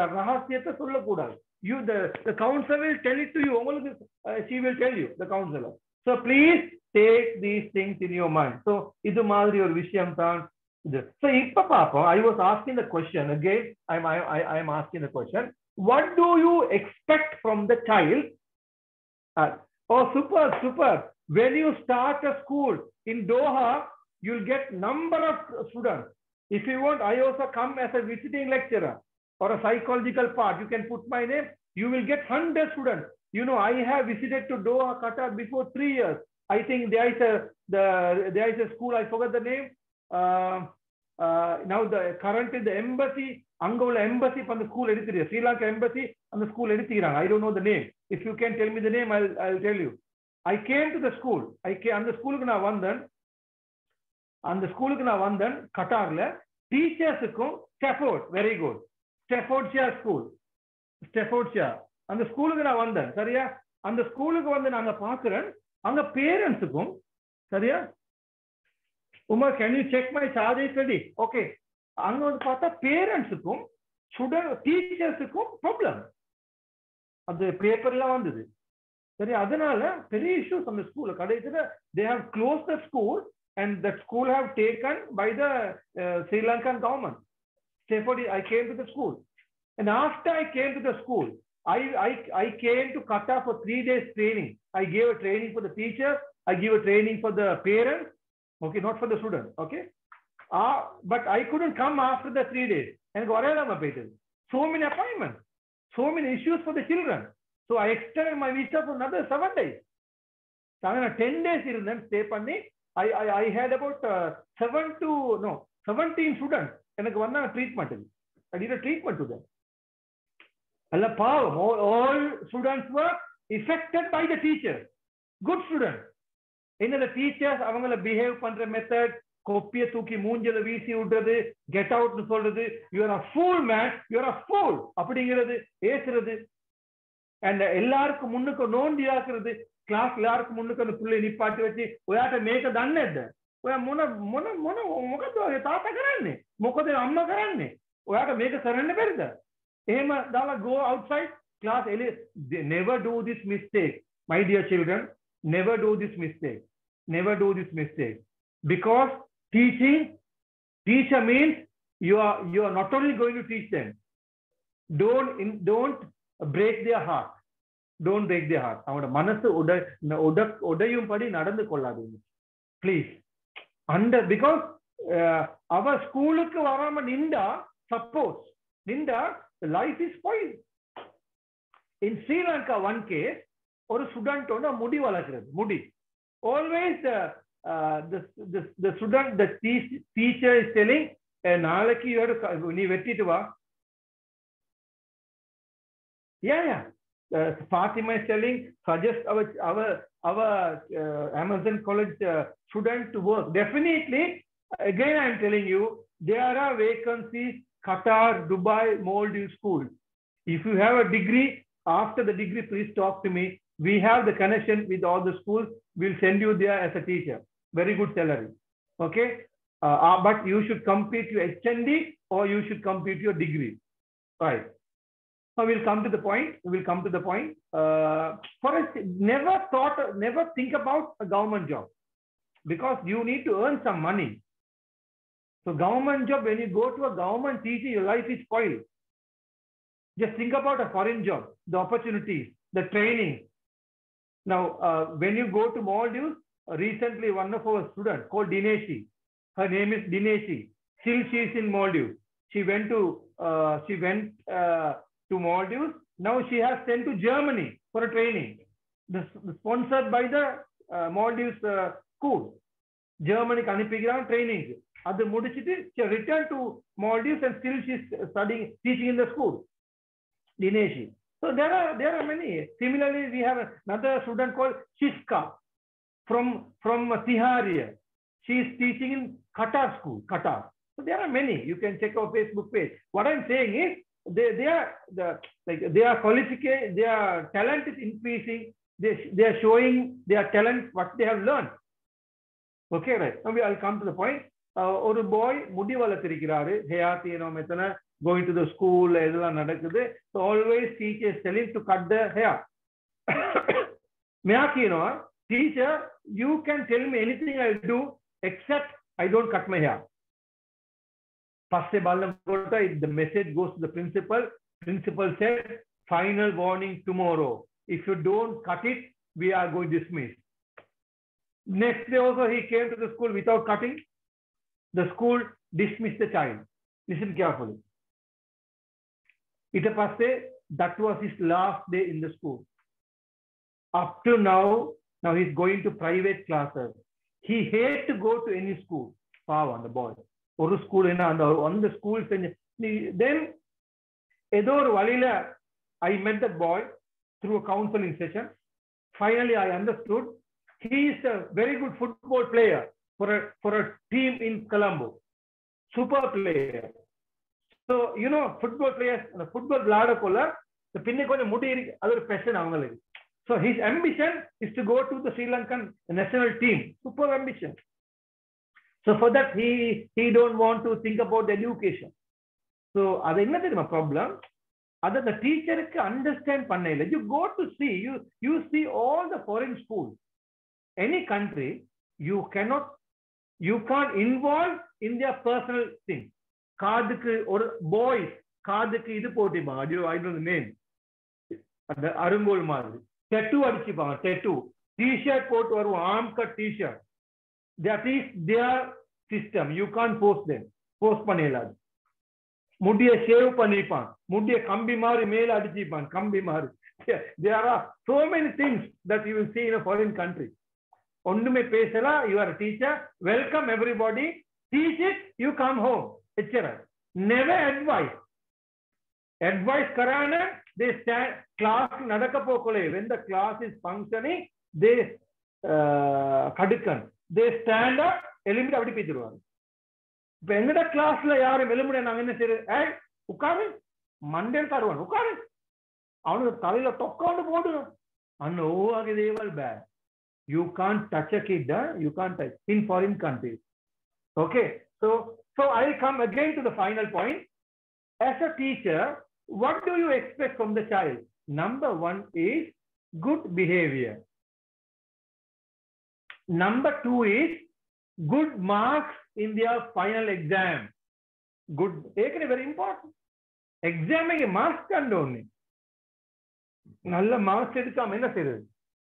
The counselor will tell it to you. She will tell you, the counselor. So please take these things in your mind. So, idu madri or vishayam thaan. So, I was asking the question again. I am asking the question. What do you expect from the child? Oh, super. When you start a school in Doha, you'll get number of students. If you want, I also come as a visiting lecturer or a psychological part. You can put my name. You will get 100 students. You know, I have visited to Doha, Qatar before 3 years. I think there is a school. I forgot the name. Now currently the embassy, Angola embassy from the school editor, Sri Lanka embassy and the school editor. I don't know the name. If you can tell me the name, I'll tell you. I came to the school. And the school na vandan Qatarla teachers Stafford, very good. Staffordshire school. Staffordshire. And the school na vandan. Sariya? And the school vandan anga paakran anga parents Sariya? Umar, can you check my charge is ready? Okay. Anga paatha parents student teachers problem. The paper la vandhudu. Sari adanala very issues on the school. They have closed the school and that school have taken by the Sri Lankan government. Therefore, I came to the school. And after I came to the school, I came to Qatar for 3 days training. I gave a training for the teachers. I gave a training for the parents. Okay, not for the students. Okay. But I couldn't come after the 3 days. And so many appointments. So many issues for the children. So I extended my visa for another 7 days. So 10 days stay panni. I had about 17 students. And I treatment. I did a treatment to them. All students were affected by the teachers. Good students. The teachers behave pandra method, kopiya thuki moonjala veesi udradhu, get out nu solradhu, you are a fool man, you are a fool அப்படிங்கிறது ஏசுறது. And எல்லாருக்கும் முன்னுக்கு நோண்டி ஆக்குறது, class எல்லாருக்கும் முன்னுக்கு அந்த புள்ளை நிப்பாட்டி வச்சு ඔයාට මේක දන්නේ නැද්ද? ඔයා මොකද ඔය තාත්තා කරන්නේ? මොකද අම්මා කරන්නේ? ඔයාට මේක කරන්න බැරිද? එහෙම දාලා go outside class. Never do this mistake, my dear children. never do this mistake. Never do this mistake. Because teacher means you are not only going to teach them. Don't break their heart. Don't break their heart. அவனோட மனசு உடையும் படி நடந்து கொள்ளாதீங்க. Please. Because our ஸ்கூலுக்கு வராம நின்றா, suppose நின்றா, the life is spoiled. In Sri Lanka, one case, ஒரு ஸ்டூடெண்ட் ஒன்று முடி வளர்க்கிறது, முடி. Always the student, the teacher is telling, நாளைக்கு நீ வெட்டிட்டு வா. Yeah. Fatima is telling, suggest our Amazon College student to work. Definitely, again I am telling you, there are vacancies, Qatar, Dubai, Maldives schools. If you have a degree, after the degree, please talk to me. We have the connection with all the schools. We'll send you there as a teacher. Very good salary. Okay? But you should complete your HND or you should complete your degree. Right. So we'll come to the point. For us, never think about a government job, because you need to earn some money. So government job, when you go to a government teaching, your life is spoiled. Just think about a foreign job, the opportunities, the training. Now, when you go to Maldives, recently one of our students called Dineshi, her name is Dineshi. Still she is in Maldives. She went to Maldives. Now she has sent to Germany for a training, sponsored by the Maldives school. Germany அனுப்பிக்கிறான் training. அது முடிச்சிட்டு she returned to Maldives and still she is teaching in the school. Dineshi. So there are many. Similarly, we have another student called Shiska from Tiharia. She is teaching in Qatar school, Qatar. So there are many. You can check our Facebook page. What I'm saying is, their qualification, their talent is increasing. They are showing their talent, what they have learned. Okay, right. Now I'll come to the point. ஒரு boy முடி வளர்த்திருக்கிறாரு, hair தியனோமெத்தன, going to the school, இதெல்லாம் நடக்குது. So always teacher is telling to cut the hair. Teacher, you can tell me anything I'll do except I don't cut my hair. The message goes to the principal. Principal said, final warning tomorrow. If you don't cut it, we are going to dismiss. Next day also he came to the school without cutting. The school dismissed the child. Listen carefully. That was his last day in the school. Up to now he's going to private classes. He hates to go to any school. Pavan, the boy. Or school on the school. Then I met that boy through a counseling session. Finally, I understood he is a very good football player for a team in Colombo. Super player. So, football players, football bladder color, the pinne konja mudi other passion avangalukku. So his ambition is to go to the Sri Lankan national team. Super ambition. So for that he don't want to think about the education. So adu enna theriyuma problem. Adu the teacher ku understand pannaila. You go to see, you see all the foreign schools. Any country, you can't involve in their personal thing. காதுக்கு ஒரு boys காதுக்கு இது போட்டிப்பாங்க, I don't know the name, அந்த அருங்கோல் மாதிரி TET அடிச்சுப்பாங்க. TET T shirt போட்டு வருவோம், arm cut T-shirt. That is their system. You can post them. Post பண்ணிடலாது. முடிய ஷேவ் பண்ணிப்பான், முடிய கம்பி மாதிரி மேல அடிச்சுப்பான், கம்பி மாதிரி. There are so many things that you will see in a foreign country. ஒண்ணுமே பேசலாம். You are a teacher, welcome everybody, teach it, you come home. Never advise. Advice karana, they stand class nadaka pokole. When the class is functioning, they kadukan. They stand up, eliminate avadi pechiruvaanga. Ipo enga class la yaru eliminate naanga enna seiru? Hey, ukaru. Mandel taruvan. Ukaru. Avanu thalila tokkondu podu. Anna ovage deval bad. You can't touch a kid, you can't touch in foreign countries. Okay, so I'll come again to the final point. As a teacher, what do you expect from the child? Number one is good behavior. Number 2 is good marks in their final exam. Good, very important. Exam marks kandoni. Nalla marks edukama enna seirudhu.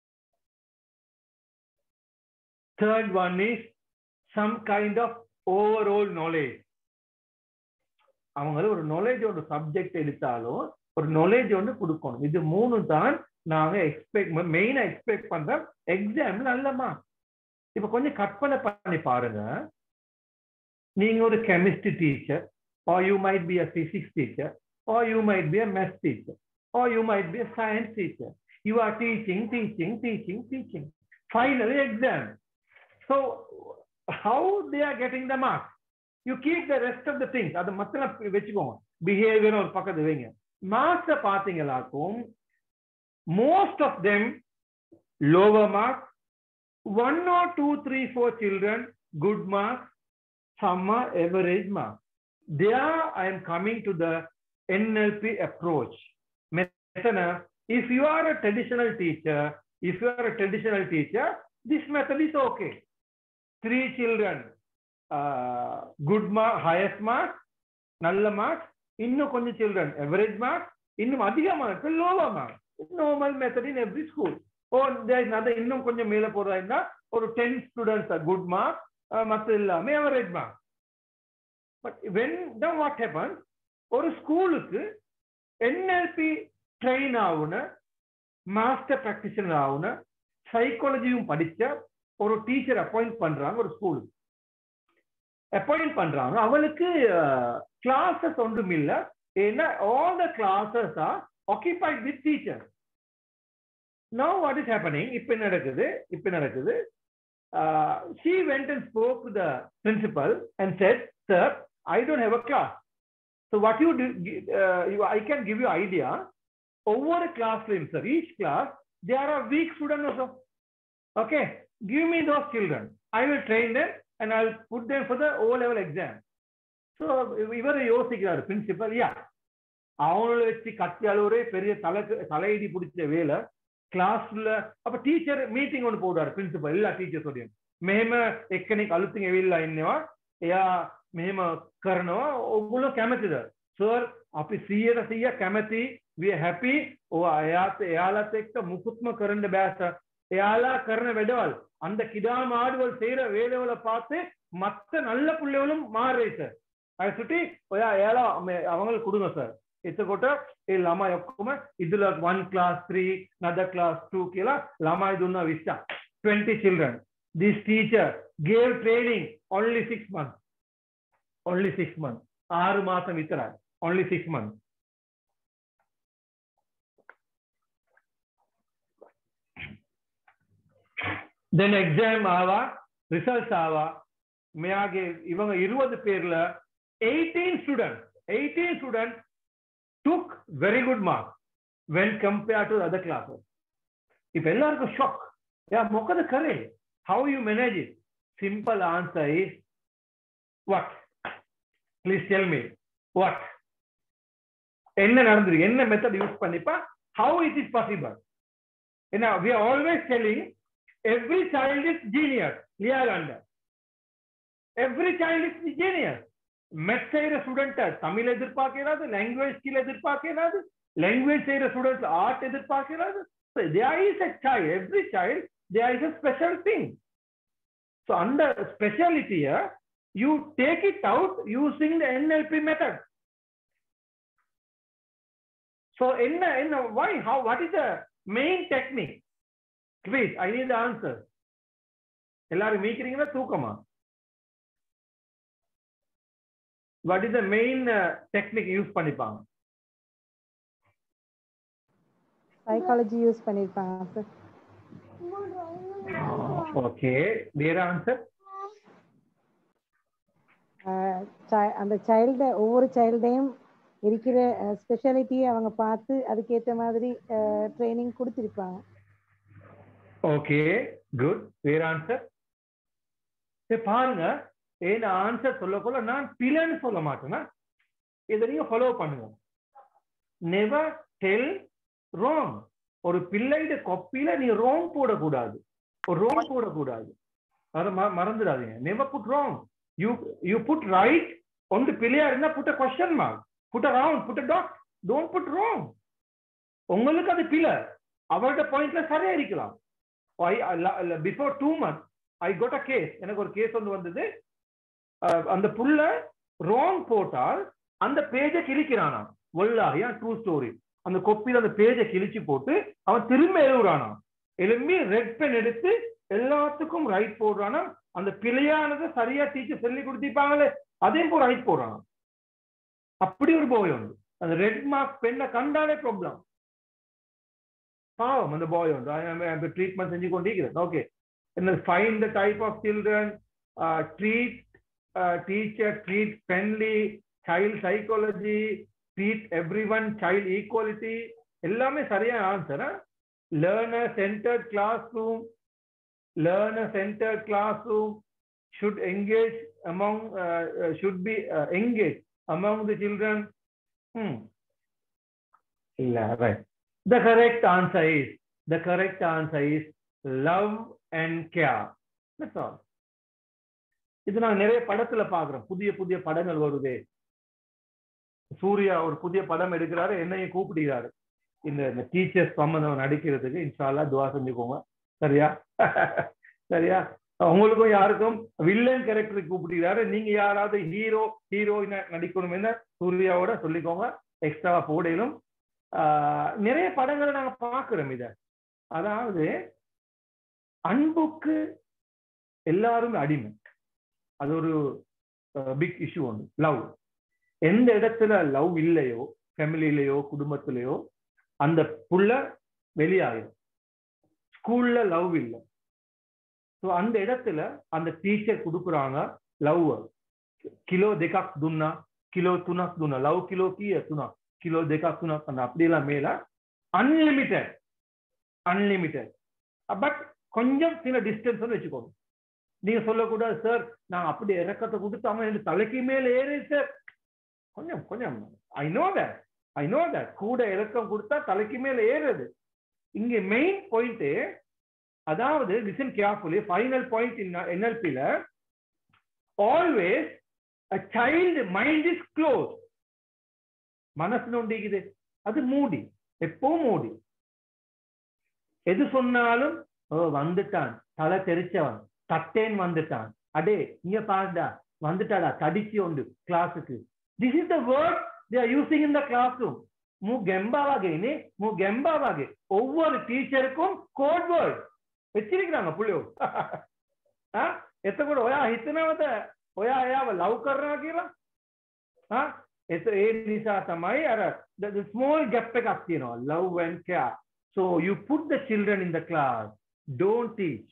Third one is some kind of overall knowledge. அவங்கள ஒரு knowledge ஒரு subject எடுத்தாலும் ஒரு knowledge ஒன்று கொடுக்கணும். இது மூணு தான் நாங்க மெயினா எக்ஸ்பெக்ட் பண்றோம் எக்ஸாம்ல நல்ல மார்க். இப்ப கொஞ்சம் கற்பனை பண்ணி பாருங்க, நீங்க ஒரு chemistry teacher, or you might be a physics teacher, or you might be a math teacher, or you might be a science teacher. You are teaching. Finally exam. So how they are getting the marks? You keep the rest of the things. அது மத்தல வெச்சுக்கோங்க. behavior ஒரு பக்கத்துல வைங்க. marks பாத்தீங்களாக்கும் most of them lower marks, 1 or 2, 3, 4 children good marks, some are average marks. There I am coming to the NLP approach. If you are a traditional teacher, this method is okay. 3 children good mark, highest marks, nalla marks, இன்னும் கொஞ்சம் children average marks, இன்னும் அதிகமாக lower marks. Normal method in every school. Or there is another இன்னும் கொஞ்சம் மேல போறதா ஒரு 10 students are good marks, மத்த எல்லாமே average marks. But then what happens? ஒரு ஸ்கூலுக்கு NLP train ஆகுன, மாஸ்டர் பிராக்டிஷனர் ஆகுன, சைக்காலஜியும் படிச்ச ஒரு டீச்சர் அப்பாயிண்ட் பண்றாங்க ஒரு ஸ்கூலுக்கு. அப்பாயிண்ட் பண்றாங்க, அவளுக்கு கிளாஸஸ் ஒன்றும் இல்லை. ஏன்னா all the classes are occupied with teachers. Now what is happening? இப்ப நடக்குது. She went and spoke to the principal and said, "Sir, I don't have a class. So what you do, I can give you idea. Over a classroom, sir, each class there are weak students also. Okay, give me those children. I will train them and I will put them for the O-level exam." So இவர் யோசிக்கிறார் principal, அவங்கள வச்சு கத்தி அளவுரே பெரிய தலையடி பிடிச்ச வேலை கிளாஸ்ல. அப்ப டீச்சர் மீட்டிங் ஒன்று போடுறாரு பிரின்சிபல் எல்லா டீச்சர்ஸோடையும். මෙහෙම එක්කෙනෙක් අලුතින් ඇවිල්ලා ඉන්නවා, එයා මෙහෙම කරනවා, ඔයගොල්ලෝ කැමතිද? සර් අපි 100% කැමති, we are happy. එයාලත් එක්ක මුකුත්ම කරන්න බෑ සර්. එයාලා කරන වැඩවල් அந்த கிடா மாடுவல் செய்யற வேலைகளை பார்த்து மற்ற நல்ல பிள்ளைகளும் மாறுறே சார். அதை சுட்டி ஏழா அவங்களுக்கு கொடுங்க சார். එතකොට ඒ ළමයි ඔක්කොම ඉදලා 1 class 3 another class 2 කියලා ළමයි දුන්නා 20. 20 children. This teacher gave training only 6 months. 6 මාසம் විතරයි. Only 6 months. Then exam ආවා, results ආවා. මෙයාගේ ඉවங்க 20 பேர்ல 18 students took very good marks when compared to other classes. If எல்லாருக்கும் shock, මොකද කරේ? How you manage it? Simple answer is what? Please tell me what? என்ன நடந்துருக்கு? என்ன method யூஸ் பண்ணிப்பா? How it is possible? We are always telling every child is genius. Every child is genius. Math செய்யற student Tamil எதிர்பார்க்கிறாது, language skill எதிர்பார்க்கிறாது, language செய்யற students art எதிர்பார்க்கிறாது. There is a child, every child, there is a special thing. So under speciality, you take it out using the NLP method. So why? How? What is the main technique? Please, I need the answer. எல்லாரும் மீக்கிறீங்களா தூக்கமா? What is the main technique use பண்ணிப்பாங்க? Psychology use பண்ணிருப்பாங்க sir. Okay, their answer? அந்த child ஒவ்வொரு childடையும் இருக்கிற speciality அவங்க பார்த்து அதுக்கேற்ற மாதிரி ட்ரைனிங் கொடுத்திருப்பாங்க. Okay, good. Their answer? பாருங்க, ஏன் ஆன்சர் சொல்லக்குள்ள நான் பிழைன்னு சொல்ல மாட்டேன்னா இதை நீங்க ஃபாலோ பண்ணுங்க. Never tell wrong. ஒரு பிள்ளைட காப்பியில நீ ராங் போடக்கூடாது. அதை மறந்துடாதீங்க. never put wrong. You put right on the பிள்ளையா இருந்தா put a question mark, put a round, put a dot. Don't put wrong. உங்களுக்கு அது பிள்ளை, அவரோட பாயிண்ட்ல சரியா இருக்கலாம். Before 2 months I got a case. எனக்கு ஒரு கேஸ் வந்தது. அந்த புள்ள wrong போட்டால் அந்த பேஜை கிழிக்கிறானா. வல்லாஹியா ட்ரூ ஸ்டோரி. அந்த கொப்பில அந்த பேஜை கிழிச்சு போட்டு அவன் திரும்ப எழுதுறானா. எழும்பி ரெட் பென் எடுத்து எல்லாத்துக்கும் ரைட் போடுறானா. அந்த பிழையானதை சரியா டீச்சர் சொல்லி கொடுத்திருப்பாங்களே அதையும் போய் ரைட் போடுறானா. அப்படி ஒரு போய் உண்டு. அந்த ரெட் மார்க் பெண்ணை கண்டாலே ப்ராப்ளம். பாவம் அந்த பாய் உண்டு. ட்ரீட்மெண்ட் செஞ்சு கொண்டிருக்கிறேன். Okay, find the type of children, treat teacher, treat friendly, child psychology, treat everyone, child equality. எல்லாமே சரியான answer. learner centered classroom, learner centered classroom should engage among should be engaged among the children. Right. The correct answer is love and care. That's all. இது நான் நிறைய படத்துல பாக்குறேன். புதிய புதிய படங்கள் வருதே. சூர்யா ஒரு புதிய படம் எடுக்கிறாரு, என்னையும் கூப்பிடுகிறாரு இந்த டீச்சர்ஸ் சம்பந்தம் நடிக்கிறதுக்கு. இன்ஷா அல்லாஹ் துஆ செஞ்சுக்கோங்க. சரியா? சரியா? உங்களுக்கும் யாருக்கும் வில்லன் கேரக்டருக்கு கூப்பிடுகிறாரு, நீங்க யாராவது ஹீரோயினா நடிக்கணும் என்ன சூர்யாவோட சொல்லிக்கோங்க. எக்ஸ்ட்ராவா போடையிலும் நிறைய படங்களை நாங்க பாக்குறோம். இத அதாவது அன்புக்கு எல்லாரும் அடிமை. அது ஒரு பிக் இஷ்யூ ஒன்று. லவ் எந்த இடத்துல லவ் இல்லையோ, ஃபேமிலியிலையோ குடும்பத்திலேயோ, அந்த புள்ள வெளியாயிரும். ஸ்கூல்ல லவ் இல்லை. ஸோ அந்த இடத்துல அந்த டீச்சர் கொடுக்குறாங்க லவ். கிலோ දෙකක් දුන්නා, கிலோ 3ක් දුන්නා, லவ் கிலோ කීය 3ක්, கிலோ දෙකක් 3ක් அந்த அப்படியெல்லாம் மேல அன்லிமிட்டெட். பட் கொஞ்சம் சில டிஸ்டன்ஸ் வச்சுக்கோங்க. நீங்க சொல்லக்கூடாது சார் நான் அப்படி இறக்கத்தை கொடுத்து அவன் என் தலைக்கு மேல ஏறி சார். கொஞ்சம் ஐ நோ தட் கூட இறக்கம் கொடுத்தா தலைக்கு மேல ஏறுது. இங்க மெயின் பாயிண்ட், அதாவது listen carefully, final point in NLP ல always a child mind is closed. மனசு நோண்டிக்குது, அது மூடி, எப்போ மூடி. எது சொன்னாலும் வந்துட்டான், தலை தெரிச்சவன், தட்டேன் வந்துட்டான், அடே இங்க பாருடா வந்துட்டாடா தடிச்சு உண்டு கிளாஸுக்கு. This is the word they are using in the classroom. மு கெம்பாவாகே ஒவ்வொரு டீச்சருக்கும் கோட் வேர்ட் வச்சிருக்கிறாங்க புள்ளியோ. එතකොට ඔයා හිතනවද ඔයා එයාව ලව් කරනවා කියලා? ඒ නිසා තමයි අර the small gap එකක් තියෙනවා, love and care. So you put the children in the class, don't teach.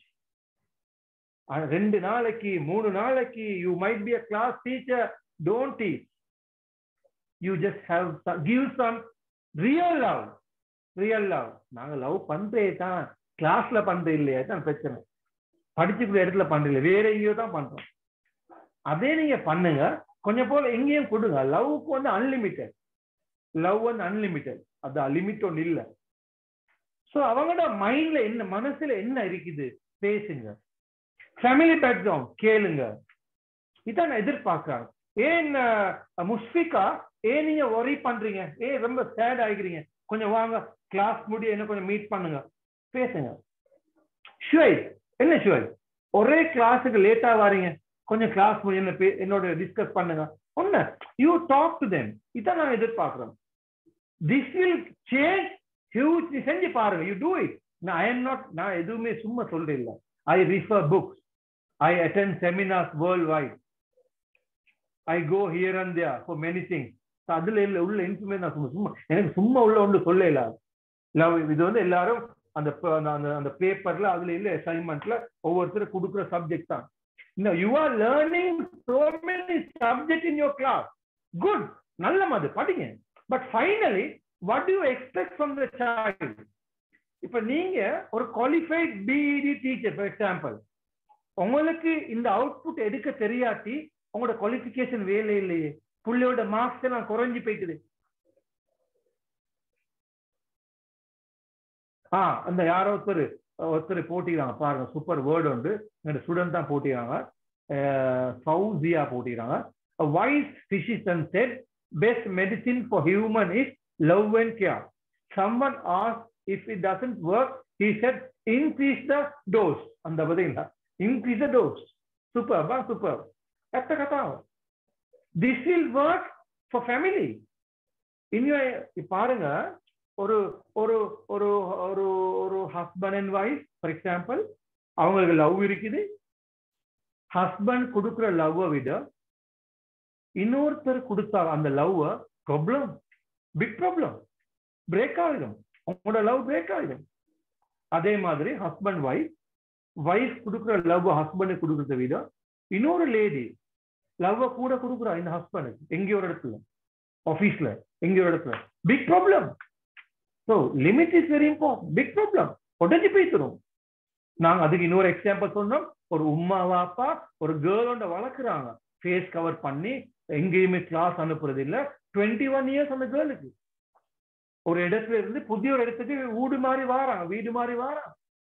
2 நாளைக்கு 3 நாளைக்கு you might be a class teacher, don't teach. You just have give some real love. நாங்க love பண்றே தான், கிளாஸ்ல பண்றது இல்லையா தான் பிரச்சனை. படிச்சுக்கிற இடத்துல பண்றீங்க, வேற எங்கேயோ தான் பண்றோம். அதே நீங்க பண்ணுங்க, கொஞ்சம் போல எங்கேயும் கொடுங்க. லவ்க்கு வந்து அன்லிமிட்டெட், லவ் வந்து அன்லிமிட்டெட், அது லிமிட் ஒன்று இல்லை. ஸோ அவங்களோட மைண்ட்ல என்ன, மனசுல என்ன இருக்குது பேசுங்க. ஃபேமிலி பேக்ரவுண்ட் கேளுங்க. இதான் நான் எதிர்பார்க்கிறேன். ஏன் முஸ்ஃபிகா ஏன் நீங்க ஒரி பண்றீங்க, ஏன் ரொம்ப சேட் ஆகிக்கிறீங்க, கொஞ்சம் வாங்க கிளாஸ் முடிய என்ன கொஞ்சம் மீட் பண்ணுங்க, பேசுங்க. ஷுவை என்ன ஷுவை ஒரே கிளாஸுக்கு லேட்டா வாரீங்க, கொஞ்சம் கிளாஸ் முடிய என்னோட டிஸ்கஸ் பண்ணுங்க. ஒண்ணு யூ டாக் டு தெம். இதான் நான் எதிர்பார்க்கிறேன். This will change huge. செஞ்சு பாருங்க, யூ டூ இட். நான் எதுவுமே சும்மா சொல்றேன் இல்லை. I refer books, I attend seminars worldwide, I go here and there for many things. அதுல உள்ள இன்ஃபர்மேஷன் நான் சும்மா எனக்கு சும்மா உள்ள ஒன்று சொல்ல இல்லாது. இது வந்து எல்லாரும் அந்த பேப்பர்ல அதுல இல்ல அசைன்மெண்ட்ல ஒவ்வொருத்தரும் கொடுக்குற சப்ஜெக்ட் தான். You are learning so many subject in your class. Good, நல்ல மாதிரி படிங்க. But finally what do you expect from the child? இப்ப நீங்க ஒரு qualified B Ed teacher for example, உங்களுக்கு இந்த அவுட்புட் எடுக்க தெரியாட்டி உங்களோட குவாலிஃபிகேஷன் வேலை இல்லையே, புள்ளையோட மார்க்ஸ் எல்லாம் குறைஞ்சு போயிட்டுது. அந்த யாரோ ஒருத்தர் ஒருத்தர் போட்டிக்கிறாங்க பாருங்க, சூப்பர் வேர்டு உண்டு, என்னோட ஸ்டூடெண்ட் தான் போட்டிக்கிறாங்க, Fauzia போட்டிக்கிறாங்க. A wise physician said, best medicine for human is love and care. Someone asked if it doesn't work, he said, increase the dose. அந்த பதிலா increase the dose. Super, super. கரெக்டா கரெக்டா. This will work for family. பாருங்க, ஒரு ஒரு ஒரு ஒரு ஒரு husband and wife for example, அவங்களுக்கு லவ் இருக்குது. ஹஸ்பண்ட் கொடுக்குற லவ்வை விட இன்னொருத்தர் கொடுத்தா அந்த love problem, big problem, break ஆகிடும், உங்களோட லவ் பிரேக் ஆகிடும். அதே மாதிரி ஹஸ்பண்ட் வைஃப் கொடுக்குற லவ் ஹஸ்பண்ட் கொடுக்கறத விட இன்னொரு லேடி லவ் கூட கொடுக்குறா இந்த ஹஸ்பண்டுக்கு, எங்கேயோ ஒரு இடத்துல, ஆபீஸ்ல எங்கேயோ இடத்துல, big problem. So limit is very important. Big problem உடஞ்சி போய்த்துரும். நாங்க அதுக்கு இன்னொரு எக்ஸாம்பிள் சொன்னோம். ஒரு உம்மா வாப்பா ஒரு கேர்ளோட வளர்க்குறாங்க, ஃபேஸ் கவர் பண்ணி எங்கேயுமே கிளாஸ் அனுப்புறது இல்லை. 21 இயர்ஸ் அந்த கேர்ளுக்கு. ஒரு இடத்துல இருந்து புதிய ஒரு இடத்துக்கு வீடு மாதிரி வாராங்க.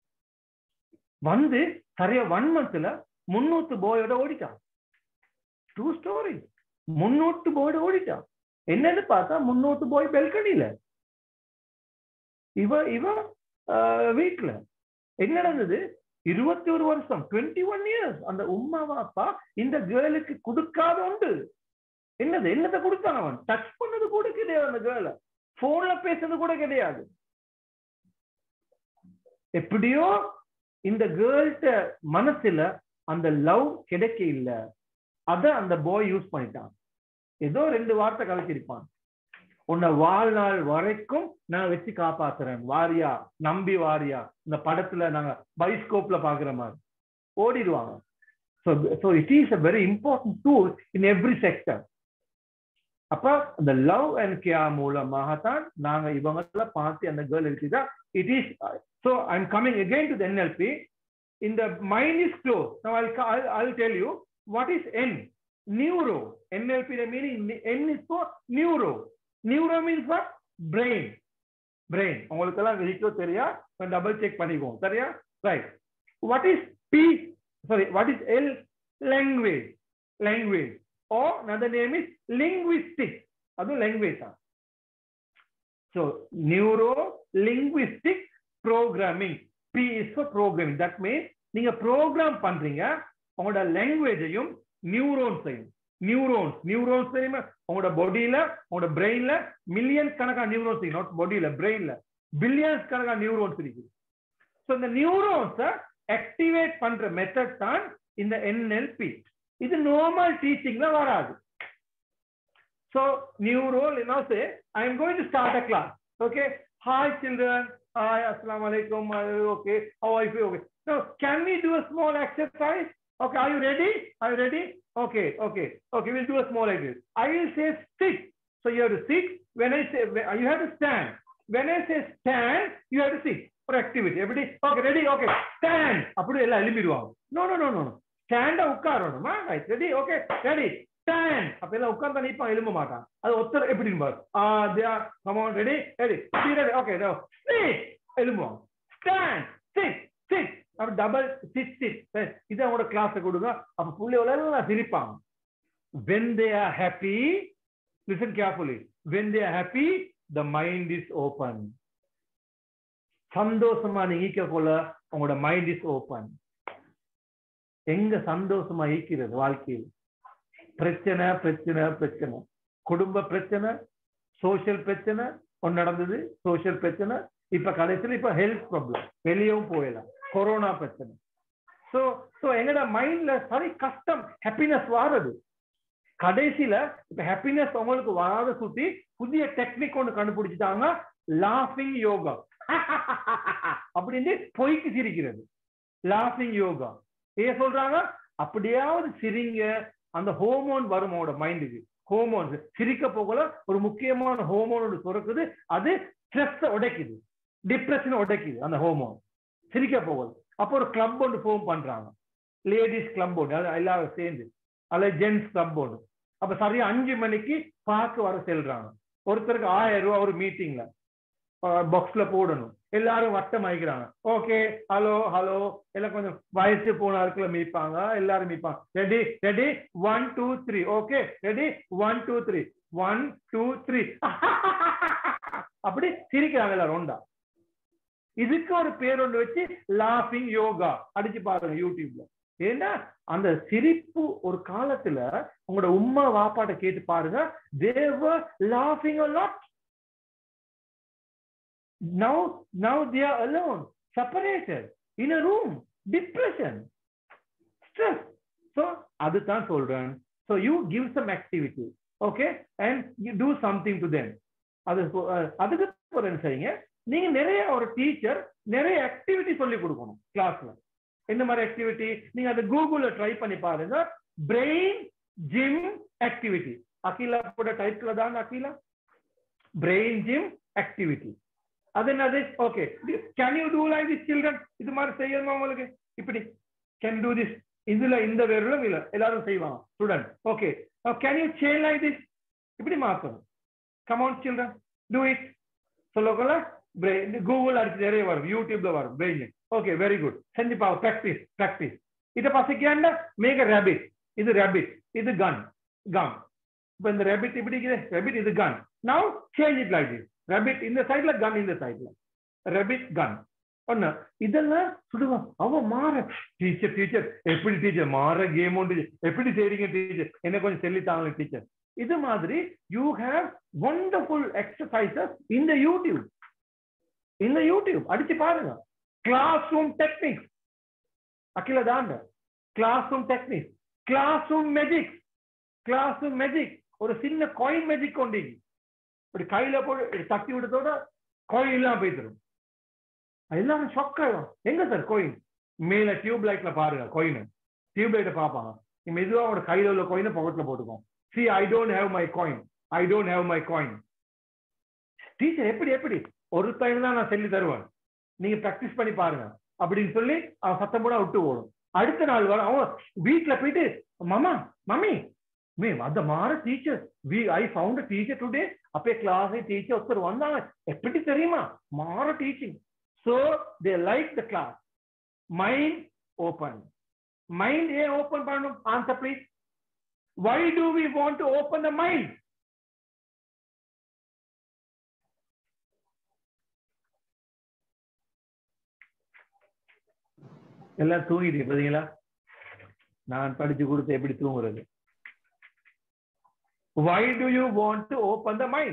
வந்து சரியா 1 monthல 300 போயோட ஓடிட்டான். True story. 300 போயோட ஓடிட்டான். என்னன்னு பார்த்தா 300 போய் பெல்கனில, இவ வீட்டுல. என்ன நடந்தது? 21 வருஷம், 21 இயர்ஸ் அந்த உம்மா அப்பா இந்த கேர்ளுக்கு கொடுக்காத உண்டு. என்னத்தை கொடுத்தான்? அவன் டச் பண்ணது கூட கிடையாது, அந்த கேர்ள போன்ல பேசுறது கூட கிடையாது. எப்படியோ இந்த கேர்ள்ட மனசுல அந்த லவ் கிடைக்க இல்ல, அத அந்த பாய் யூஸ் பண்ணிட்டான். ஏதோ 2 வார்த்தை கலச்சிருப்பான். உன்னை வாழ்நாள் வரைக்கும் நான் வச்சு காப்பாத்துறேன், வாரியா, நம்பி வாரியா. இந்த படத்துல நாங்க பைஸ்கோப்ல பாக்குற மாதிரி ஓடிடுவாங்க. So it is a very important tool in every sector. அப்ப அந்த லவ் அண்ட் கேர் மூலமாகத்தான் நாங்க இவங்கள பார்த்து அந்த கேர்ள் இருக்குதா. It is so I'm coming again to the NLP. In the mind is closed. Now I'll tell you what is N. Neuro. NLP the meaning N is for neuro. Neuro means what? Brain. உங்களுக்கு எல்லாம் vehicle தெரியா, double check பண்ணிக்குவோம், சரியா? Right. What is P? Sorry, what is L? Language. Or another name is linguistic. அது language தான். So neuro linguistic programming. P is for programming. That means நீங்க program பண்றீங்க உங்களோட லாங்குவேஜையும் நியூரோன்ஸையும். நியூரோன்ஸ் தெரியுமா? உங்களோட பாடியில, உங்களோட பிரெயின்ல மில்லியன்ஸ் கணக்கான நியூரோன்ஸ் இருக்கு. நாட் பாடியில, பிரெயின்ல பில்லியன்ஸ் கணக்கான நியூரோன்ஸ் இருக்கு. ஸோ இந்த நியூரோன்ஸை ஆக்டிவேட் பண்ற மெத்தட் தான் இந்த NLP. இது நார்மல் டீச்சிங்ல வராது. So neuro, now say I am going to start a class. Okay, hi children, hi, assalamu alaikum, okay, how are you? Okay, so can we do a small exercise? Okay, are you ready? Okay, we'll do a small exercise. I will say sit, so you have to sit. When I say, you have to stand. When I say stand, you have to sit for activity. Everybody, okay, ready? Okay, stand. Appudu ella elimiduvaanga. No. Stand ukkaranuma. Right, ready? Okay, ready. Stand. அப்ப எல்லாம் உட்கார்ந்தா நிப்பான், எழும்ப மாட்டான். அது ஒருத்தர் எப்படி இருப்பார்? Come on, ready? Be ready. Okay, now sit. எழும்புவாங்க. Stand, sit. அப்ப டபுள் sit. இத அவங்களோட கிளாஸ் கொடுங்க. அப்ப புள்ளையோட எல்லாம் சிரிப்பாங்க. When they are happy, listen carefully. When they are happy, the mind is open. சந்தோஷமா நீங்க கொள்ள உங்களோட மைண்ட் இஸ் ஓபன். எங்க சந்தோஷமா ஈக்கிறது வாழ்க்கையில்? பிரச்சனை, குடும்ப பிரச்சனை, சோசியல் பிரச்சனை ஒன்னு நடந்தது, சோசியல் பிரச்சனை, இப்ப கடைசியில் இப்ப ஹெல்த் ப்ராப்ளம், வெளியவும் போயிடலாம், கொரோனா பிரச்சனை. சோ எங்கட மைண்ட்ல சரி கஷ்டம், ஹாப்பினஸ் வாரது. கடைசியில இப்ப ஹாப்பினஸ் உங்களுக்கு வராத சுத்தி புதிய டெக்னிக் ஒன்று கண்டுபிடிச்சிட்டாங்க, லாஃபிங் யோகா. அப்படின்னு பொய்க்கு சிரிக்கிறது, லாஃபிங் யோகா. ஏன் சொல்றாங்க? அப்படியாவது சிரிங்க, அந்த ஹோமோன் வரும் அவங்களோட மைண்டுக்கு. ஹோமோன்ஸ் சிரிக்க போகல ஒரு முக்கியமான ஹோமோன் சுரக்குது, அது ஸ்ட்ரெஸ் உடைக்குது, டிப்ரெஷன் உடைக்குது அந்த ஹோமோன். சிரிக்க போகல. அப்போ ஒரு கிளப் ஒன்று ஃபார்ம் பண்றாங்க, லேடிஸ் கிளப் ஒன்று, எல்லாரும் சேர்ந்து, அல்ல ஜென்ஸ் கிளப் ஒன்று. அப்ப சரியா 5 மணிக்கு பார்க்க வர செல்றாங்க. ஒருத்தருக்கு 1000 ரூபாய் ஒரு மீட்டிங்ல. பாக்ஸ்ல போடணும். எல்லாரும் வட்டம் ஆயிக்கிறாங்க. ஓகே, ஹலோ ஹலோ எல்லாம் கொஞ்சம் வயசு போன ஆட்களை மீட்பாங்க, எல்லாரும் மீட்பாங்க. Ready ready 1 2 3. ஓகே ரெடி 1 2 3 1 2 3 அப்படி சிரிக்கிறாங்க எல்லாரும் ஒண்டா. இதுக்கு ஒரு பேர் ஒன்று வச்சு லாஃபிங் யோகா அடிச்சு பாருங்க யூடியூப்ல. ஏன்னா அந்த சிரிப்பு ஒரு காலத்துல உங்களோட உம்மா வாப்பாட்ட கேட்டு பாருங்க, they were laughing a lot. Now they are alone, separated in a room, depression, stress. So அதுதான் சொல்றேன். So you give some activity, okay, and you do something to them. அதுக்கு என்ன செய்யுங்க, நீங்க நிறைய ஒரு டீச்சர் நிறைய ஆக்டிவிட்டி சொல்லி கொடுக்கணும் கிளாஸ்ல. என்ன மாதிரி ஆக்டிவிட்டி? நீங்க அதை கூகுள்ல ட்ரை பண்ணி பாருங்க. Brain gym activity. அகிலா கூட டைப்ல தான் அகிலா பிரெயின் ஜிம் ஆக்டிவிட்டி. அது என்னது? Okay, can you do like this children? இது மாதிரி செய்யணுமா உங்களுக்கு? இப்படி கேன் டூ திஸ். இதுல இந்த வேறும் இல்ல எல்லாரும் செய்வாங்க student. Okay, can you change like this? இப்படி மாத்தணும். Come on children, do it. சொல்லல கூகுள் அடிச்சு நிறைய வரும், யூடியூப்ல வரும் பிரெயின். Okay, very good. செஞ்சு பாவ. Practice practice. இதை பசிக்காண்ட மேக் ரேபிட். இது ரேபிட், இது கன் கம். இப்ப இந்த ரேபிட் இப்படி ரேபிட், இது gun. Now change it like this. Rabbit இந்த சைட்ல, கன் இந்த சைட்ல. ரேபிட் கன் ஒண்ணு. இதெல்லாம் சுடுவான் அவன் மாற. டீச்சர் டீச்சர் எப்படி டீச்சர் மாற கேம் ஒன்று எப்படி செய்றீங்க டீச்சர், என்ன கொஞ்சம் சொல்லித்தாங்க டீச்சர். இது மாதிரி யூ ஹேவ் வண்டர்ஃபுல் எக்ஸசைசஸ் இந்த யூடியூப். இந்த யூடியூப் அடிச்சு பாருங்க. கிளாஸ் ரூம் டெக்னிக்ஸ் அகில தாண்ட. Classroom techniques, classroom magic. Classroom magic ஒரு சின்ன காயின் மேஜிக் கொண்டு இப்படி கையில போட்டு தட்டி விடுறதோட காயின் எல்லாம் போய் தரும். எல்லாமே ஷாக் ஆகும். எங்க சார் கோயின்? மேல டியூப் லைட்ல பாருங்க கோயின். டியூப் லைட்டை பார்ப்பாங்க. நீ மெதுவா அவனோட கையில உள்ள கோயினை பாக்கெட்ல போட்டுக்கோம். See, I don't have my coin. I don't have my coin. Teacher எப்படி எப்படி ஒரு டைம் தான் நான் சொல்லி தருவேன், நீங்க பிராக்டிஸ் பண்ணி பாருங்க அப்படின்னு சொல்லி அவன் சத்தம் போட விட்டு ஓடும். அடுத்த நாள் வர அவன் வீட்டுல போயிட்டு மாமா மம்மி மேம் அந்த மாற teacher I found teacher today. அப்பே கிளாஸ் டீச்சர் ஒருத்தர் வந்தாங்க, எப்படி தெரியுமா மாற teaching. So they like the class. Mind open. Mind ஏன் ஓபன் பண்ணணும்? Answer please. Why do we want to open the mind? எல்லாம் தூங்கிட்டு பாத்தீங்களா? நான் படிச்சு கொடுத்து எப்படி தூங்குறது? Why do you want to open the mind?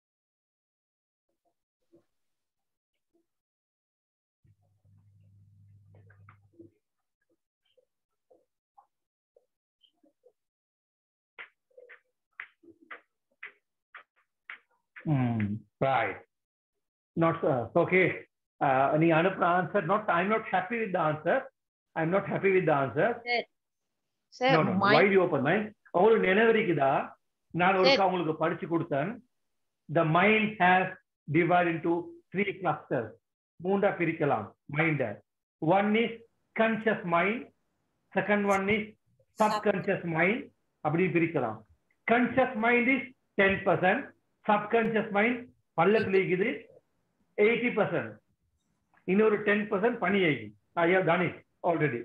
Right. Not okay. Any answer? Not. I'm not happy with the answer. I'm not happy with the answer. Sir, no. Why do you open mind? உங்களுக்கு நினைவரிக்குதா? நான் ஒருக்கா உங்களுக்கு படிச்சு கொடுத்தேன். The mind has divided into 3 clusters. மூன்றா பிரிக்கலாம் mind. One is conscious mind. Second one is subconscious mind. அப்படி பிரிக்கலாம். Conscious mind is 10%. Subconscious mind பள்ளத்துல இருக்குது 80%. இன்னொரு 10% பனி ஆகி. I have done it already.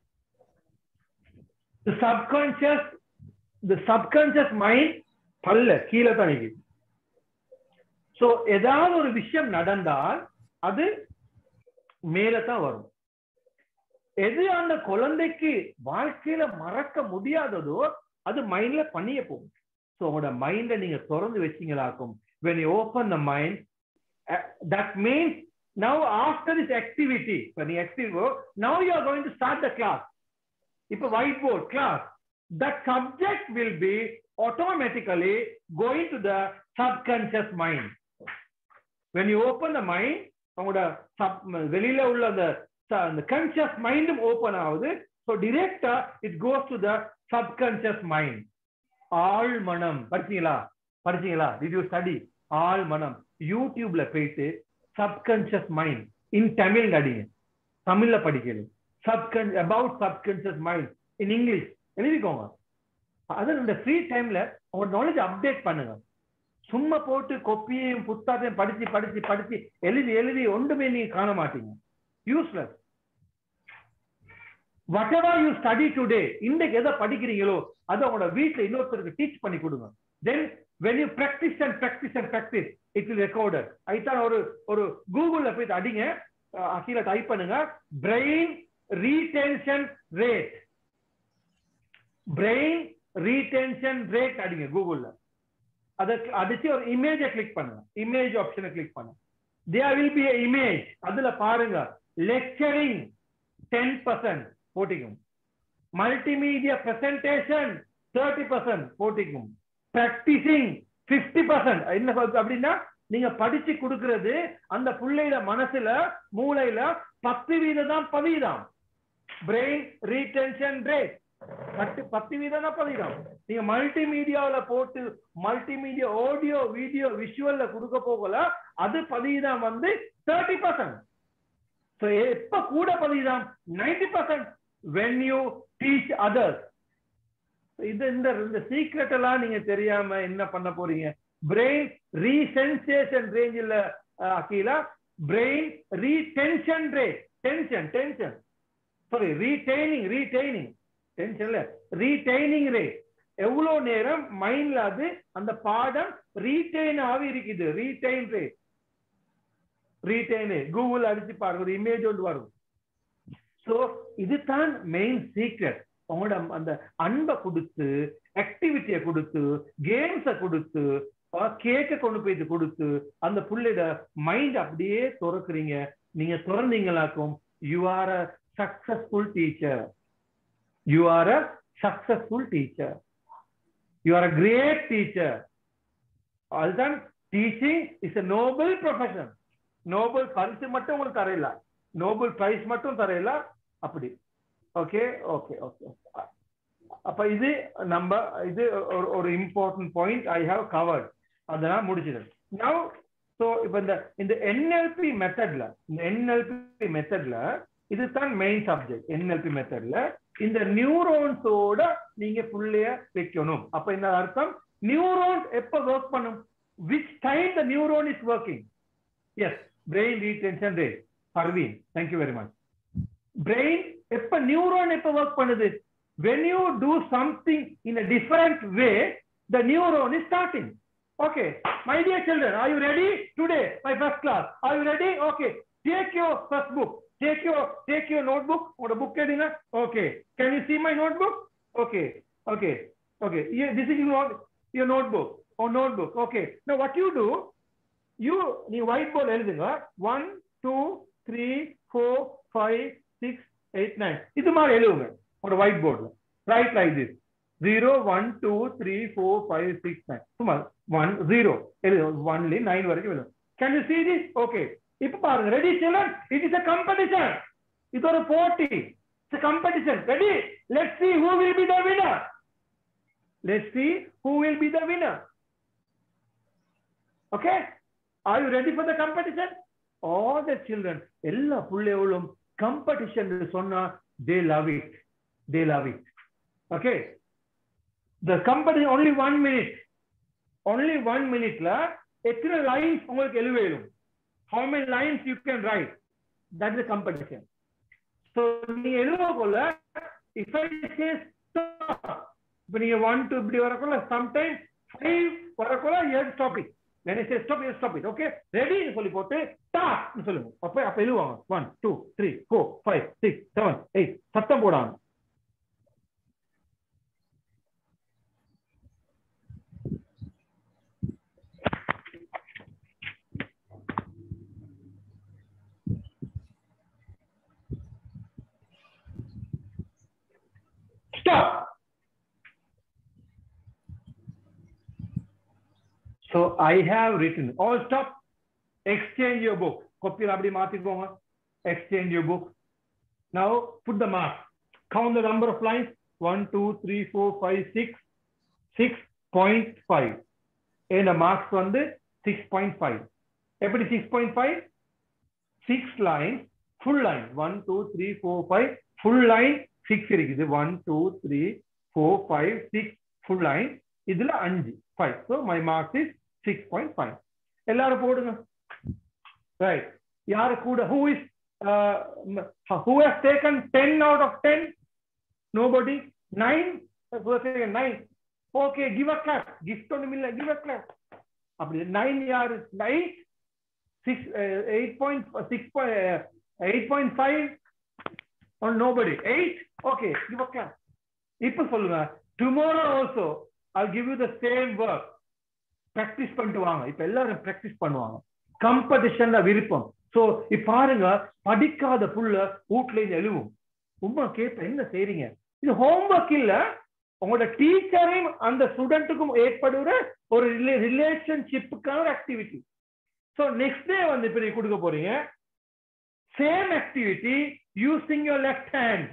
The subconscious mind பல்ல கீழே தான் இருக்குது. So ஏதாவது ஒரு விஷயம் நடந்தால் அது மேல தான் வரும். எது அந்த குழந்தைக்கு வாழ்க்கையில மறக்க முடியாததோ அது மைண்ட்ல பண்ணிய போகும். So உங்களோட மைண்ட நீங்க திறந்து வச்சீங்களாக்கும். When you open the mind, that means now after this activity, when you active, now you are going to start the class. If a whiteboard class, that subject will be automatically going to the subconscious mind. When you open the mind, உங்களோட வெளியில உள்ள the conscious mind open ஆகுது. So directly it goes to the subconscious mind. ஆள் மனம் படிச்சீங்களா? Did you study ஆள் மனம்? யூடியூப்ல போயிட்டு subconscious mind in தமிழ் அடிங்க. தமிழ்ல படிக்கணும். About subconscious mind in English எழுதிக்கோங்க. அது இந்த ஃப்ரீ டைம்ல உங்க நாலேஜ் அப்டேட் பண்ணுங்க. சும்மா போட்டு கொப்பியையும் புத்தகத்தையும் படிச்சு எழுதி ஒன்றுமே நீங்க காண மாட்டீங்க. Useless. whatever you study today, இன்றைக்கு எதை படிக்கிறீங்களோ அதை உங்களோட வீட்டுல இன்னொருத்தருக்கு டீச் பண்ணி கொடுங்க. then when you practice it will record it. ஐதான் ஒரு கூகுள்ல போய் அடிங்க, கீழே டைப் பண்ணுங்க brain retention rate. brain retention rate அடிங்க கூகுள்ல. அதை அடிச்சு ஒரு இமேஜை கிளிக் பண்ணுங்க. இமேஜ் ஆப்ஷனை கிளிக் பண்ணுங்க. there will be a image. அதுல பாருங்க lecturing 10% போட்டிக்கும், மல்டிமீடியா பிரசன்டேஷன் 30% போட்டிக்கும், பிராக்டிசிங் 50%. என்ன அப்படின்னா நீங்க படிச்சு கொடுக்கிறது அந்த பிள்ளையில மனசுல மூளையில 10% தான் பதியுதாம். பிரெயின் ரீடென்ஷன் ரேட் 10% தான் பதியுதாம். நீங்க மல்டிமீடியாவில போட்டு மல்டிமீடியா ஆடியோ வீடியோ விஷுவல்ல கொடுக்க போகல, அது பதியுதான் வந்து 30%. எப்ப கூட பதியுதாம் 90% when you teach others. இந்த சீக்ரெட் எல்லாம் நீங்க தெரியாம என்ன பண்ண போறீங்க? brain resensation range இல்ல Akila, brain retention rate. tension sorry retaining tension இல்ல, retaining rate. எவ்வளவு நேரம் மைண்ட்ல அது அந்த பாடம் ரீடைன் ஆகி இருக்குது. retain rate, retain கூகுள் அடிச்சு பாருங்க, ஒரு இமேஜ் ஒன்று வரும். சோ இதுதான் மெயின் சீக்ரெட். உங்களோட அந்த அன்பை கொடுத்து, ஆக்டிவிட்டியை கொடுத்து, கேம்ஸை கொடுத்து, கேக்க கொண்டு போய் கொடுத்து அந்த புள்ளையோட மைண்ட் அப்படியே திறக்குறீங்க. நீங்க திறந்தீங்களாக்கும் you are a successful teacher. You are a successful teacher. You are a great teacher. அதுதான் teaching is a noble profession. Nobel பரிசு மட்டும் உங்களுக்கு தரையில, நோபல் பிரைஸ் மட்டும் தரையில அப்படி. Okay okay okay. அப்ப இது நம்ம இது ஒரு important point I have covered. அதெல்லாம் முடிச்சிடு. நவ் சோ இப்ப இந்த NLP மெத்தட்ல இதுதான் மெயின் சப்ஜெக்ட். NLP மெத்தட்ல இந்த நியூரோன்ஸோட நீங்க புள்ளைய வைக்கணும். அப்ப என்ன அர்த்தம்? நியூரோன்ஸ் எப்ப ஒர்க் பண்ணும்? which time the neuron is working? yes, brain retention rate. Parveen, thank you very much. brain எப்ப நியூரான் எப்ப ஒர்க் பண்ணுது? when you do something in a different way, the neuron is starting. okay, my dear children, are you ready today? My first class, are you ready? okay, take your first book, take your notebook or a book எடுங்க. okay, can you see my notebook? okay yeah, this is your notebook or notebook. okay, now what you do, நீ whiteboard எழுதுங்க. 1 2 3 4 5 6 8 9 இது மாதிரி எழுதுங்க ஒரு white போர்டுல. Right like this 0 1 2 3 4 5 6 9 சும்மா 1 0 எழுது. 1 ல 9 வரைக்கும் எழுது. Can you see this? okay, இப்ப பாருங்க. Ready children? it is a competition. இது ஒரு போட்டி. it's a competition. ready? let's see who will be the winner. okay, are you ready for the competition? all the children, எல்லா புள்ளைகளும் competition சொன்னா they love it. okay, the competition only 1 minute. ல எத்தனை lines உங்களுக்கு எழுத வேணும்? how many lines you can write? that is the competition. so நீங்க எழுதக்குள்ள if I say stop, இப்ப நீங்க 1 2 இப்படி வரக்குள்ள sometime 5 வரக்குள்ள you stop it. when I say stop, you stop it. okay, ready னு சொல்லி போட்டு start னு சொல்லுங்க. அப்ப எழுதுவாங்க 1 2 3 4 5 6 7 8 சத்தம் போடாங்க. stop. so I have written. all stop. exchange your book. copy அப்படி மாத்திக்கோங்க. exchange your book. now put the mark. count the number of lines. 1 2 3 4 5 6 6.5. and the marks வந்து 6.5. எப்படி 6.5? 6 lines full line. 1 2 3 4 5 full line 6 இருக்குது. 1 2 3 4 5 6 full line. இதுல 5. so my marks is 6.5. எல்லாரும் போடுங்க. Right. யாரு கூட? Who has taken 10 out of 10? Nobody. 9? 9. Okay, give a clap. Gift on the give a clap. 9 yaar 8 8.5 or nobody. 8. Okay, give a clap. Ipo solunga. Tomorrow also I'll give you the same work. Practice பண்ணிட்டு வாங்க. இப்ப எல்லாரும் practice பண்ணுவாங்க. Competitionல விருப்பம். So இப்ப பாருங்க, படிக்காத புள்ள வீட்ல எழுவும். உம்மா கேப்ப என்ன செய்றீங்க? இது ஹோம்வொர்க் இல்ல, உங்களோட டீச்சரையும் அந்த ஸ்டூடெண்ட்டுக்கும் ஏற்படுற ஒரு ரிலேஷன்ஷிப்புக்கான ஆக்டிவிட்டி. ஸோ நெக்ஸ்ட் டே வந்து இப்ப நீங்க கொடுக்க போறீங்க same activity using your left hand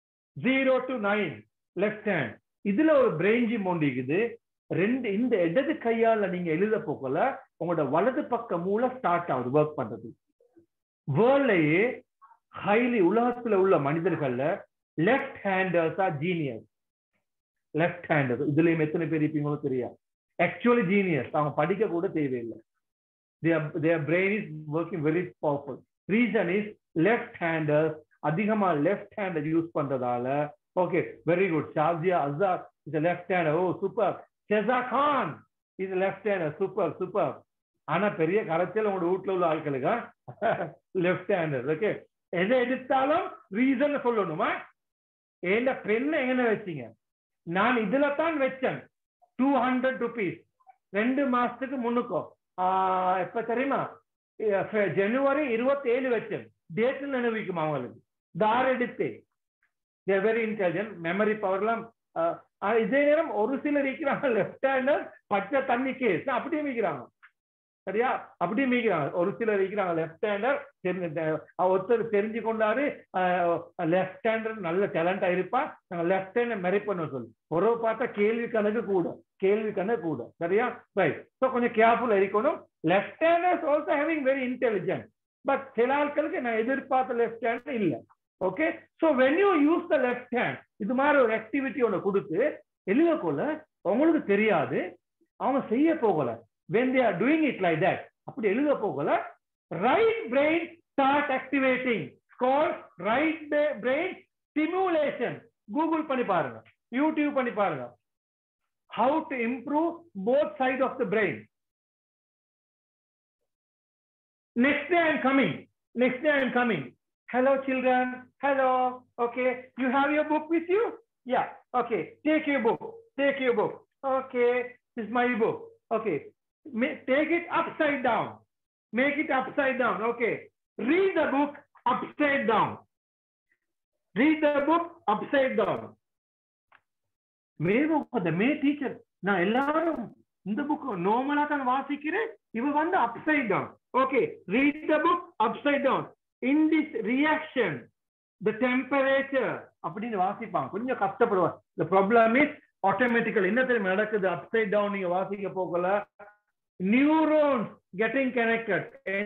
0 to 9 left hand. இதுல ஒரு பிரெயின் ஜிம் ஒன்று இருக்குது. இந்த இடது கையால நீங்க எழுத போகல, உங்களோட வலது பக்க மூல ஸ்டார்ட் ஆகுது ஒர்க் பண்றது. வேர்ல்ட்லயே ஹைலி உலகத்துல உள்ள மனிதர்கள்ல left handers are genius. Left handers இதுலயும் எத்தனை பேர் இருப்பீங்களோ தெரியாது. ஆக்சுவலி ஜீனியஸ், அவங்க படிக்க கூட தேவையில்லை. their brain is working very powerful. Reason is left handers அதிகமா லெஃப்ட் ஹேண்டர் யூஸ் பண்றதால. Okay, very good. Shaziya Azhar is a left hander. Oh super. Sheza Khan is a left hander. Super super. ஆனா பெரிய கரைச்சல் உங்களோட வீட்டுல உள்ள ஆட்களுக்கு லெஃப்ட் ஹேண்டர். ஓகே, எதை எடுத்தாலும் ரீசன் சொல்லணுமா? ஏண்ட பெண்ணை எங்க வச்சீங்க? நான் இதுல தான் வச்சேன். 200 rupees 2 மாசத்துக்கு முன்னுக்கோ. எப்ப தெரியுமா? ஜனவரி 27 வச்சேன். டேட் நினைவிக்குமா அவங்களுக்கு? தார் எடுத்து வெரி இன்டெலிஜென்ட், மெமரி பவர்லாம். இதே நேரம் ஒரு சிலர் இருக்கிறாங்க லெஃப்ட் ஹேண்டர் பச்சை தண்ணி கேஸ் அப்படியே மீக்கிறாங்க. சரியா? அப்படியே மீக்கிறாங்க. ஒரு சிலர் இருக்கிறாங்க லெஃப்ட் ஹேண்டர். ஒருத்தர் தெரிஞ்சு கொண்டாரு லெஃப்ட் ஹேண்டர் நல்ல டேலண்டா இருப்பா, நாங்க லெஃப்ட் ஹேண்டர் மெரி பண்ண சொல்லி ஒரு பார்த்தா கேள்வி கணக்கு கூட. சரியா? ரைட். ஸோ கொஞ்சம் கேர்ஃபுல்லா இருக்கணும். Left handers also having very intelligent. But சில ஆட்களுக்கு நான் எதிர்பார்த்த லெஃப்ட் ஹேண்டர் இல்ல. Okay, so when you use the left hand, இது மாதிரி ஒரு ஆக்டிவிட்டி ஒன்று கொடுத்து எழுத போல உங்களுக்கு தெரியாது, அவங்க செய்ய போகல. when they are doing it like that, அப்படி எழுத போகல, right brain start activating. called right brain stimulation. Google பண்ணி பாருங்க, யூடியூப் பண்ணி பாருங்க. how to improve both sides of the brain. Next day I am coming. Hello children. Hello. Okay, you have your book with you? Yeah. Okay, take your book. Okay, this is my book. Okay, take it upside down. Make it upside down. Okay, read the book upside down. மே teacher, நான் எல்லாரும் இந்த book நார்மலா தான் வாசிக்கிறேன், இவ வந்து upside down. Okay, read the book upside down. In this reaction, the temperature அப்படின்னு வாசிப்பாங்க, கொஞ்சம் கஷ்டப்படுவாங்க. The problem is automatically என்ன தெரியுமா நடக்குது? upside down நீங்க வாசிக்க போகல, neurons getting connected.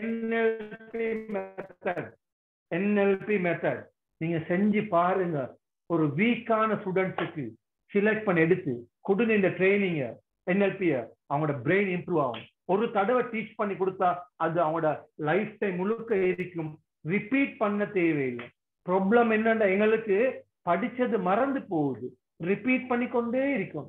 NLP method நீங்க செஞ்சு பாருங்க. ஒரு வீக்கான ஸ்டூடெண்ட்ஸுக்கு செலக்ட் பண்ணி எடுத்து கொடுங்க இந்த ட்ரைனிங் NLP, அவங்களோட பிரெயின் இம்ப்ரூவ் ஆகும். ஒரு தடவை டீச் பண்ணி கொடுத்தா அது அவங்களோட லைஃப் டைம் முழுக்க இருக்கும். ரிப்பீட் பண்ண தேவையில்லை. ப்ராப்ளம் என்னன்னா எங்களுக்கு படிச்சது மறந்து போகுது, ரிப்பீட் பண்ணிக்கொண்டே இருக்கும்.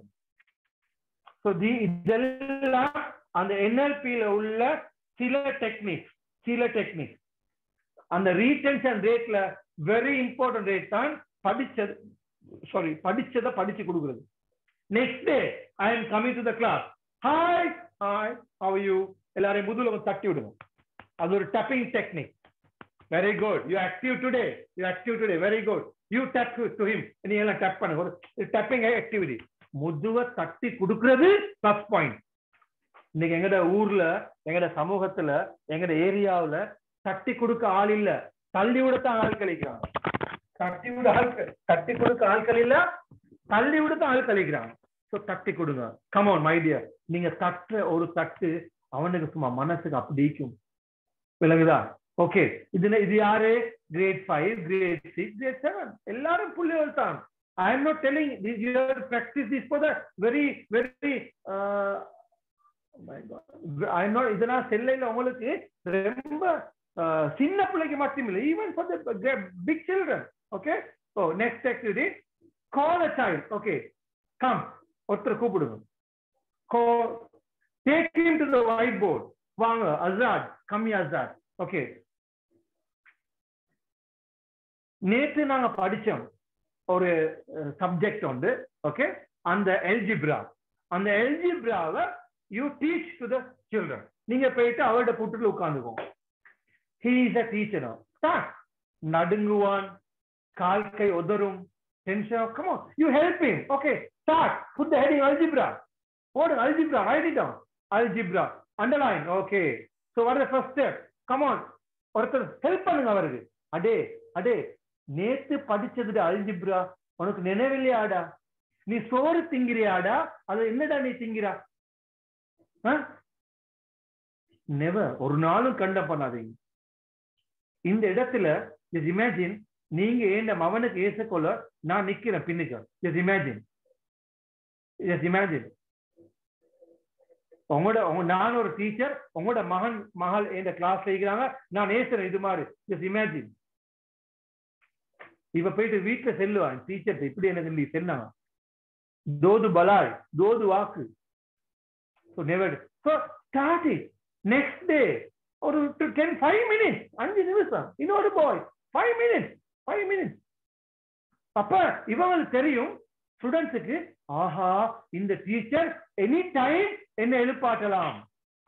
இதெல்லாம் அந்த NLPல உள்ள சில டெக்னிக்ஸ். அந்த ரீடென்ஷன் ரேட்ல வெரி இம்பார்ட்டன்ட் ரேட் தான் படிச்சதை படிச்சு கொடுக்குறது. Next day I am coming to the class. Hi how are you? எல்லாரையும் முதுகுல தட்டி விடுங்க. அது ஒரு tapping technique. Very good, you active today, very good. You touch to him. நீ எல்லாம் டப் பண்ணுங்க. ஒரு டப்பிங் ஆக்டிவிட்டி. முதுவை தட்டி கொடுக்கிறது பிளஸ் பாயிண்ட். இன்னைக்கு எங்கட ஊர்ல, எங்கட சமூகத்துல, எங்கட ஏரியாவுல தட்டி கொடுக்க ஆள் இல்ல, தள்ளி விடத்தான் ஆள் கழிக்கிறாங்க. தட்டி கொடுக்க ஆட்கள் இல்ல, தள்ளி விடத்தான் ஆள் கழிக்கிறாங்க. தட்டி கொடுங்க. Come on my dear. நீங்க தட்டுற ஒரு தட்டு அவனுக்கு சும்மா மனசுக்கு அப்படிக்கும். விளங்குதா? ஓகே, இது யாரு? கிரேட் 5, கிரேட் 6, கிரேட் 7 எல்லாரும் புள்ளிகள் தான். I am not telling you practice this for the very I'm not இதெல்லாம் செல்லையில உங்களுக்கு ரொம்ப சின்ன பிள்ளைக்கு மட்டும் இல்லை, even for the big children. Okay, so next activity, call a child. Okay, come, ஒருத்தர் கூப்பிடுங்க. Call, take him to the whiteboard. வாங்க Azad, come here Azad. Okay, நேத்து நாங்க படிச்சோம் ஒரு சப்ஜெக்ட் உண்டு. ஓகே, அந்த algebra, அந்த algebraவை you teach to the children. நீங்க போயிட்டு அவரோட புட்டுல உட்கார்ந்துக்கோங்க. He is a teacher now. Start. நடுங்குவான், கால் கை உதறும், tension. Come on, you help him. Okay, start. Put the heading algebra. What algebra? Write it down. Algebra. Underline. Okay. So what is the first step? Come on. ஒருத்தர் help பண்ணுங்க அவருக்கு. அடே நேத்து படிச்சது அல்ஜிப்ரா உனக்கு நினைவில்லையாடா? நீ சோறு திங்கிறியாடா? அது என்னடா நீ திங்கிறா? நெவர், ஒரு நாளும் கண்ட பண்ணாதீங்க. இந்த இடத்துல just imagine, நீங்க ஏண்ட மவனுக்கு ஏசக்கொள்ள நான் நிக்கிறேன் பின்னுக்கு. just imagine. நான் ஒரு டீச்சர், உங்களோட மகள் என்ற கிளாஸ் செய்கிறாங்க, நான் ஏசுறேன் இது மாதிரி. just imagine. இவ போயிட்டு வீட்டுல செல்லுவான் டீச்சர், இப்படி எனக்கு நீ சொன்னாங்க, தோது பலாய் தோது வாக்கு. So never. So start it. Next day, ஒரு 5 minutes, 5 நிமிஷம், இன்னொரு பாய் 5 minutes. அப்ப இவங்களுக்கு தெரியும் ஸ்டூடெண்ட்ஸுக்கு, ஆஹா இந்த டீச்சர் எனி டைம் என்ன எழுப்பாட்டலாம்.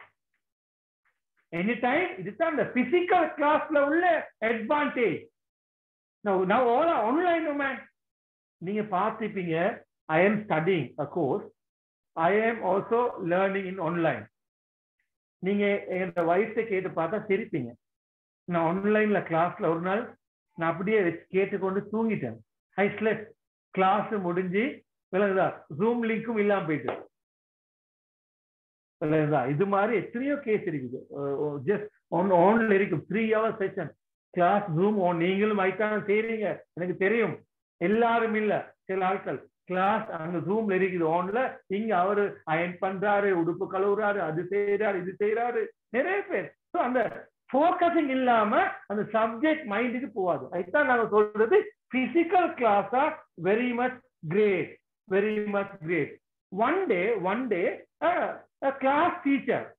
Any time. இதுதான் இந்த பிசிக்கல் கிளாஸ்ல உள்ள advantage. Now all are online, man. நீங்க பார்த்திருப்பீங்க, I am studying a course. I am also learning in online. நீங்க எங்க வைஃப்ட கேட்டு பார்த்தா சிரிப்பீங்க. நான் ஆன்லைன்ல கிளாஸ்ல ஒரு நாள் நான் அப்படியே கேட்டுக்கொண்டு தூங்கிட்டேன். ஐ ஸ்லெப்ட். கிளாஸ் முடிஞ்சு விளங்குதா, ஜூம் லிங்க்கும் இல்லாம போயிட்டு விளங்குதா. இது மாதிரி எத்தனையோ கேஸ் இருக்குது. ஜஸ்ட் ஆன்ல இருக்கும் 3 hour செஷன் கிளாஸ் ஜூம். நீங்களும் ஐத்தான் செய்றீங்க, எனக்கு தெரியும். எல்லாரும் இல்ல, சில ஆட்கள் கிளாஸ் அங்க ஜூம்ல இருக்குது ஆன்ல. இங்க அவரு அயன் பண்றாரு, உடுப்பு கழுவுறாரு, அது செய்யறாரு, இது செய்யறாரு, நிறைய பேர். அந்த போக்கசிங் இல்லாம அந்த சப்ஜெக்ட் மைண்டுக்கு போவாது. அதுதான் நாங்க சொல்றது, physical class are very much great, very much great. One day class teacher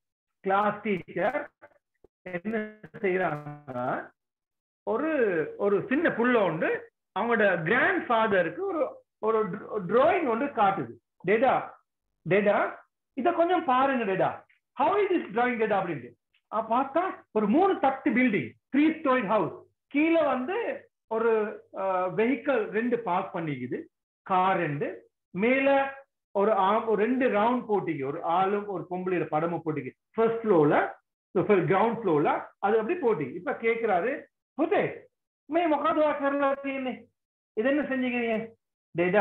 என்ன செய்யறாங்க, ஒரு சின்ன புள்ள உண்டு, அவங்களோட கிராண்ட் ஃபாதருக்கு ஒரு டிராயிங் ஒன்று காட்டுது. டேடா இத கொஞ்சம் பாருங்க data, how is this drawing data அப்படின்ட்டு. பார்த்தா ஒரு 3 தட்டு பில்டிங், 3 story ஹவுஸ். கீழே ஒரு வெஹிக்கிள் 2 பார்க் பண்ணிக்குது, கார் 2. மேல ஒரு 2 ரவுண்ட் போட்டிக்கு, ஒரு ஆளும் ஒரு பொம்பளையோட படமும் போட்டிக்கு ஃபர்ஸ்ட் ஃப்ளோர்ல, கிரவுண்ட் ஃப்ளோர்ல அது அப்படி போட்டி. இப்ப கேக்குறாரு, புத்தே மே මොකද කරලා තියෙන්නේ? இது என்ன செஞ்சீங்க டேடா?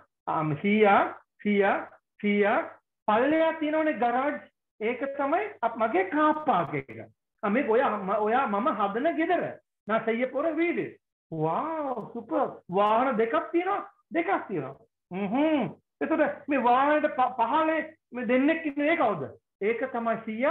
සියා පල්ලෙයා තියෙනවනේ ගරාජ්, ඒක තමයි මගේ කාප්පා එක. මේක ඔයා මම හදන ගෙදර. நான் செய்ய போற வீடு. Wow super. வாහන දෙකක් තියෙනවා. එතකොට මේ වාහනේට පහලේ මේ දෙන්නෙක් ඉන්නේ ඒ කවුද? ඒක තමයි සියා.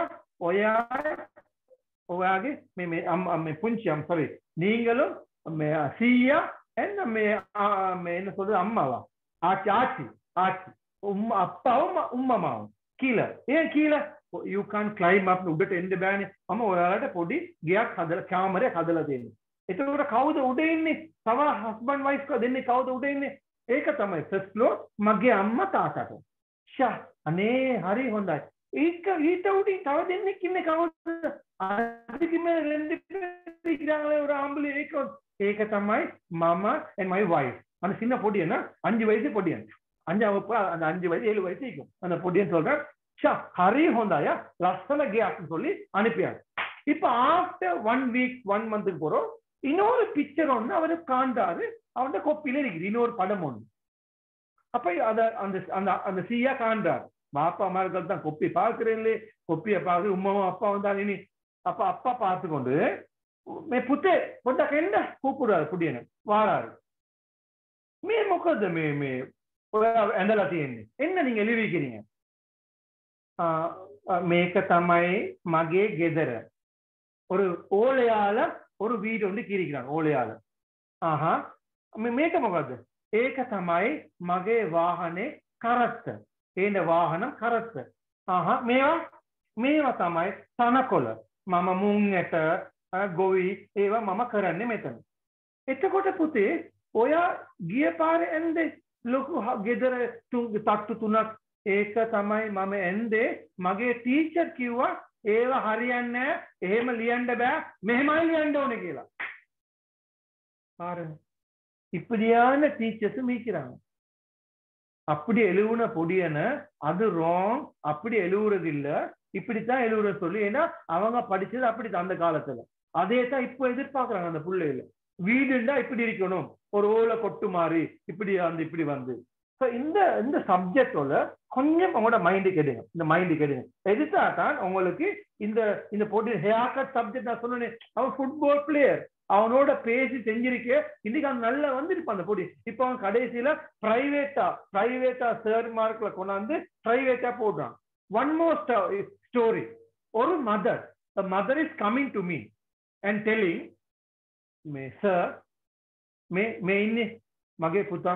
ඔයාගේ මේ පුංචි sorry, நீங்களும் சியா என்ன என்ன சொல்றது, அம்மாவா ஆச்சி அப்பாவும் உம்மமாவும் கீழே. ஏன் கீழே? யூ கான் கிளைம் அப், උඩට එන්න බෑනේ. මම ඔයාලට පොඩි ගයක් හදලා, කාමරයක් හදලා දෙන්නේ. එතකොට කවුද උඩ ඉන්නේ? තව හස්බන්ඩ් වයිෆ් දෙන්නේ කවුද උඩ ඉන්නේ? ඒක තමයි ෆස්ට් ෆ්ලෝර්, මගේ අම්මා තාත්තාට. ෂා අනේ හරි හොඳයි. ඊට උඩින් තව දෙන්නෙක් ඉන්නේ කවුද? அதுக்கு மேல 2 பேர் இருக்கிறாங்களே ஒரு ஆம்பளை. ඒක තමයි මම and my wife. அந்த சின்ன பொடியன் 5 வயசு பொடியன், 5 வயசு 7 வயசு இருக்கும் அந்த பொடியன். சொல்றேன் ஷா ஹரி ஹோந்தாயா லස්සන ගයක් சொல்லி அனுப்பியார். இப்ப ஆஃப்டர் 1 வீக் 1 மந்த்துக்கு போறோம், இன்னொரு பிக்சர் ஒன்று அவரு காண்டாரு, அவன் கொப்பில இருக்குது இன்னொரு படம் ஒன்று. அப்ப அந்த சியா காண்டார். பாப்பா அம்மாக்கள் தான் கொப்பி பார்க்கிறேன், கொப்பியை பார்த்து உம்மாவும் அப்பா வந்தா இனி. அப்ப அப்பா பார்த்து கொண்டு புத்தே பொட்டா கெண்ட கூப்பிடுறாரு புடியனை. வாராரு. மே මොකද මේ ඇඳලා තියෙන්නේ? என்ன நீங்க எழுதிக்கிறீங்க? මේක තමයි මගේ ගෙදර. ஒரு ஓலையால ஒரு வீடு ஒன்று கீறிக்கிறாங்க ஓலையால. ஆஹா මේක මොකද්ද? ඒක තමයි මගේ වාහනේ කරත්ත. ඒන වාහනම් කරත්ත. ආහා මේවා තමයි තනකොළ. මම මුංගට ගොවි ඒවා මම කරන්නේ මෙතන. එතකොට පුතේ ඔයා ගිය පාරේ ඇන්දේ ලොකු ගෙදර තට්ටු තුනක් ඒක තමයි මම ඇන්දේ මගේ ටීචර් කිව්වා ඒවා හරියන්නේ නැහැ එහෙම ලියන්න බෑ මෙහෙමයි ලියන්න ඕනේ කියලා. பாருங்க இப்படியான டீச்சர்ஸ் மீக்கிறாங்க. அப்படி எழுவுன பொடியன அது ராங் அப்படி எழுவுறது இல்ல இப்படித்தான் எழுவுறது சொல்லி ஏன்னா அவங்க படிச்சது அப்படித்தான் அந்த காலத்துல அதே தான் இப்போ எதிர்பார்க்கறாங்க அந்த பிள்ளைகள. வீடுண்டா இப்படி இருக்கணும் ஒரு ஓலை கொட்டு மாதிரி இப்படி இப்படி வந்து இந்த சப்ஜெக்டோட கொஞ்சம் உங்களோட மைண்டுக்கு எடுங்க. இந்த மைண்டுக்கு எடுங்க. எதுத்தா தான் உங்களுக்கு இந்த போட்டி ஹேர் கட் சப்ஜெக்ட் நான் சொன்னேன். அவன் ஃபுட்பால் பிளேயர் அவனோட பேசி செஞ்சிருக்கே இன்னைக்கு அவன் நல்லா வந்திருப்பான் அந்த போட்டி. இப்ப அவன் கடைசியில பிரைவேட்டா தேர்ட் மார்க்ல கொண்டாந்து பிரைவேட்டா போடுறான். One more story. ஒரு mother is coming to me and telling sir மே இன்னி மகே புத்தா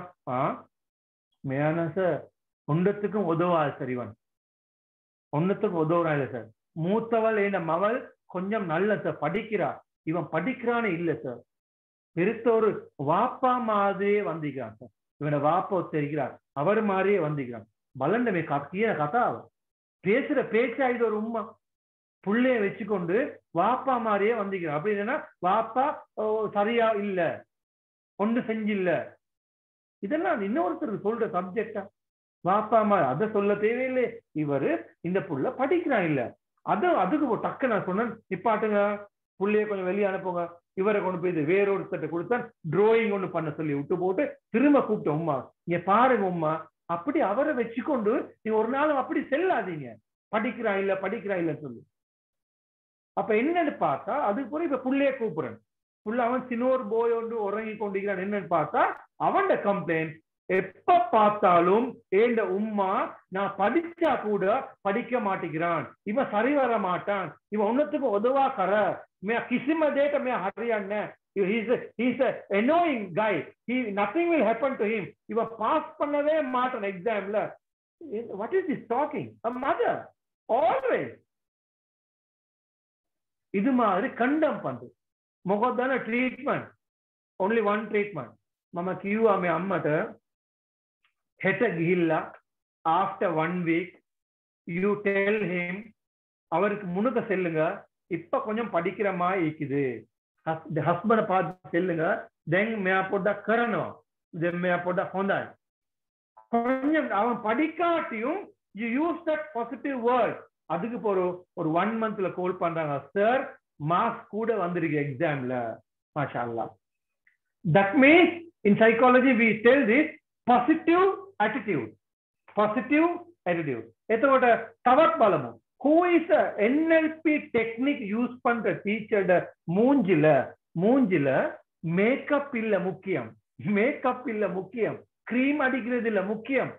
மேனா சார் ஒன்றத்துக்கும் உதவாது சார் இவன் ஒன்றத்துக்கும் உதவுறா இல்லை சார். மூத்தவள் என்ன மவள் கொஞ்சம் நல்ல சார் படிக்கிறா இவன் படிக்கிறானே இல்லை சார். பெருத்த ஒரு வாப்பா மாதிரியே வந்திக்கிறான் சார். இவனை வாப்பா தெரிகிறார் அவர் மாதிரியே வந்திக்கிறான். பலண்டமே கீழே கதாவ பேசுற பேச்சா இது ஒரு உண்மை. புள்ளைய வச்சுக்கொண்டு வாப்பா மாதிரியே வந்திக்கிறான். அப்படி இல்லைன்னா வாப்பா சரியா இல்ல ஒன்று செஞ்சில்ல இதெல்லாம் இன்னொருத்தருக்கு சொல்ற சப்ஜெக்டா வாப்பா அம்மா அதை சொல்ல தேவையில்லை. இவரு இந்த புள்ள படிக்கிறான் இல்ல அதுக்கு டக்கு நான் சொன்னேன் நிப்பாட்டுங்க புள்ளைய கொஞ்சம் வெளியே அனுப்புங்க. இவரை கொண்டு போய் வேறொருத்தட்ட கொடுத்தா டிராயிங் ஒண்ணு பண்ண சொல்லி விட்டு போட்டு திரும்ப கூப்பிட்டோம் உமா இங்க பாருங்க உமா அப்படி அவரை வச்சுக்கொண்டு நீங்க ஒரு நாளும் அப்படி செல்லாதீங்க படிக்கிறா இல்லன்னு சொல்லி. அப்ப என்னன்னு பார்த்தா அதுக்கு போய் இப்ப புள்ளைய கூப்பிடுறேன். புள்ள அவன் சின்னோர் போய் ஒன்று உறங்கி கொண்டிருக்கிறான். என்னன்னு பார்த்தா அவன் கம்ப்ளைண்ட் எப்ப பார்த்தாலும் ஏண்ட உம்மா நான் படிச்சா கூட படிக்க மாட்டேங்கிறான் இவன் சரி வர மாட்டான் இவன் ஒன்னத்துக்கு உதவா கர கிசிம தேட்ட மே ஹரியாண்ண he's a annoying guy nothing will happen to him இவன் பாஸ் பண்ணவே மாட்டான் எக்ஸாம்ல. what is this talking a mother always இது மாதிரி கண்டம் பண்றது මොකක්දන treatment only one treatment මම කිව්වා මේ අම්මට හෙට ගිහිල්ලා after 1 week you tell him அவருக்கு முனுக்க செல்லுங்க இப்ப கொஞ்சம் படிக்கிற மாதிரி இருக்குது ஹஸ்பண்ட பார்த்து செல்லுங்க then මෙයා පොඩ්ඩක් කරනවා then මෙයා පොඩ්ඩක් හොඳයි கொஞ்சம் அவன் படிக்காட்டியும் you use that positive word. அதுக்கு ஒரு 1 monthல கால் பண்றாங்க சார் மார்க்ஸ் கூட வந்திருக்கு எக்ஸாம்ல மாஷா அல்லாஹ். That means in psychology we tell this positive attitude. එතකොට තවත් බලමු who is a NLP technique use பண்ற டீச்சர்ட மூஞ்சில மேக்கப் இல்ல முக்கியம் கிரீம் அடிக்கிறது இல்ல முக்கியம்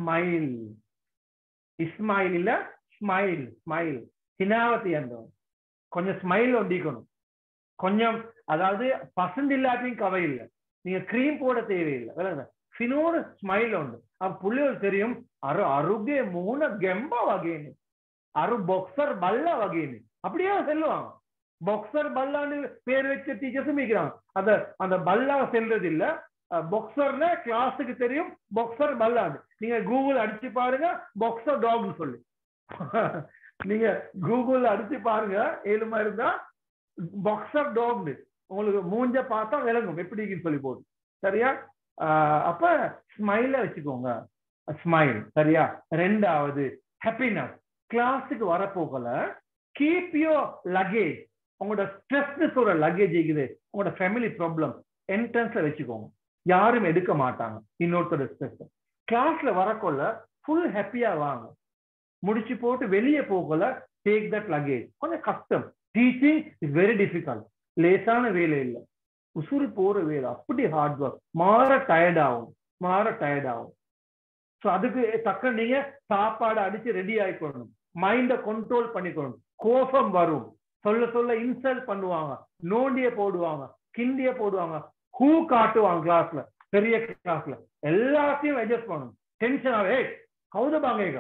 ஸ்மைல் இல்ல ஸ்மைல் ஹினாவதி அந்தவன் கொஞ்சம் ஸ்மைல் ஒண்டிக்கணும் கொஞ்சம் அதாவது பசந்து இல்லாத்தையும் கவை இல்லை நீங்க கிரீம் போட தேவையில்லை சினோட ஸ்மைல் உண்டு அப்ப புள்ளிகள் தெரியும் அருகே மூணு கெம்பா வகைன்னு பாக்ஸர் பல்லா வகைன்னு அப்படியே செல்லுவாங்க. பாக்ஸர் பல்லான்னு பேர் வச்ச டீச்சர்ஸும் இருக்கிறாங்க. அந்த பல்லா செல்றது இல்ல பாக்ஸர்னா கிளாஸுக்கு தெரியும் பாக்ஸர் பல்லான்னு. நீங்க கூகுள் அடிச்சு பாருங்க பாக்ஸர் டாக்னு சொல்லி நீங்க கூகுள் அடிச்சு பாருங்க ஏழுமா இருந்தா பாக்ஸர் டாக்னு உங்களுக்கு மூஞ்ச பார்த்தா விளங்கும் எப்படின்னு சொல்லி போடு சரியா. அப்ப ஸ்மைல வச்சுக்கோங்க ஸ்மைல் சரியா. ரெண்டாவது ஹாப்பினஸ். கிளாஸுக்கு வரப்போகல கீப் யோர் லக்கேஜ் உங்களோட ஸ்ட்ரெஸ் சொல்ற லக்கேஜ் இருக்குது உங்களோட ஃபேமிலி ப்ராப்ளம் என்ட்ரன்ஸ்ல வச்சுக்கோங்க யாரும் எடுக்க மாட்டாங்க இன்னொருத்தோட ஸ்ட்ரெஸ். கிளாஸ்ல வரக்கொள்ள ஃபுல் ஹாப்பியா வாங்க முடிச்சு போட்டு வெளியே போகல டேக் தட் லக்கேஜ். கொஞ்சம் கஷ்டம் டீச்சிங் இஸ் வெரி டிஃபிகல்ட் லேசான வேலை இல்லை உசுறு போற வேலை அப்படி ஹார்ட் ஒர்க் மாற டயர்ட் ஆகும். ஸோ அதுக்கு தக்க நீங்க சாப்பாடு அடிச்சு ரெடி ஆயிக்கணும் மைண்ட கண்ட்ரோல் பண்ணிக்கணும். கோபம் வரும், சொல்ல சொல்ல இன்சல்ட் பண்ணுவாங்க, நோண்டிய போடுவாங்க, கிண்டிய போடுவாங்க, ஹூ காட்டுவாங்க கிளாஸ்ல, பெரிய கிளாஸ்ல. எல்லாத்தையும் அட்ஜஸ்ட் பண்ணணும். டென்ஷன் ஆகவே கௌத பாங்க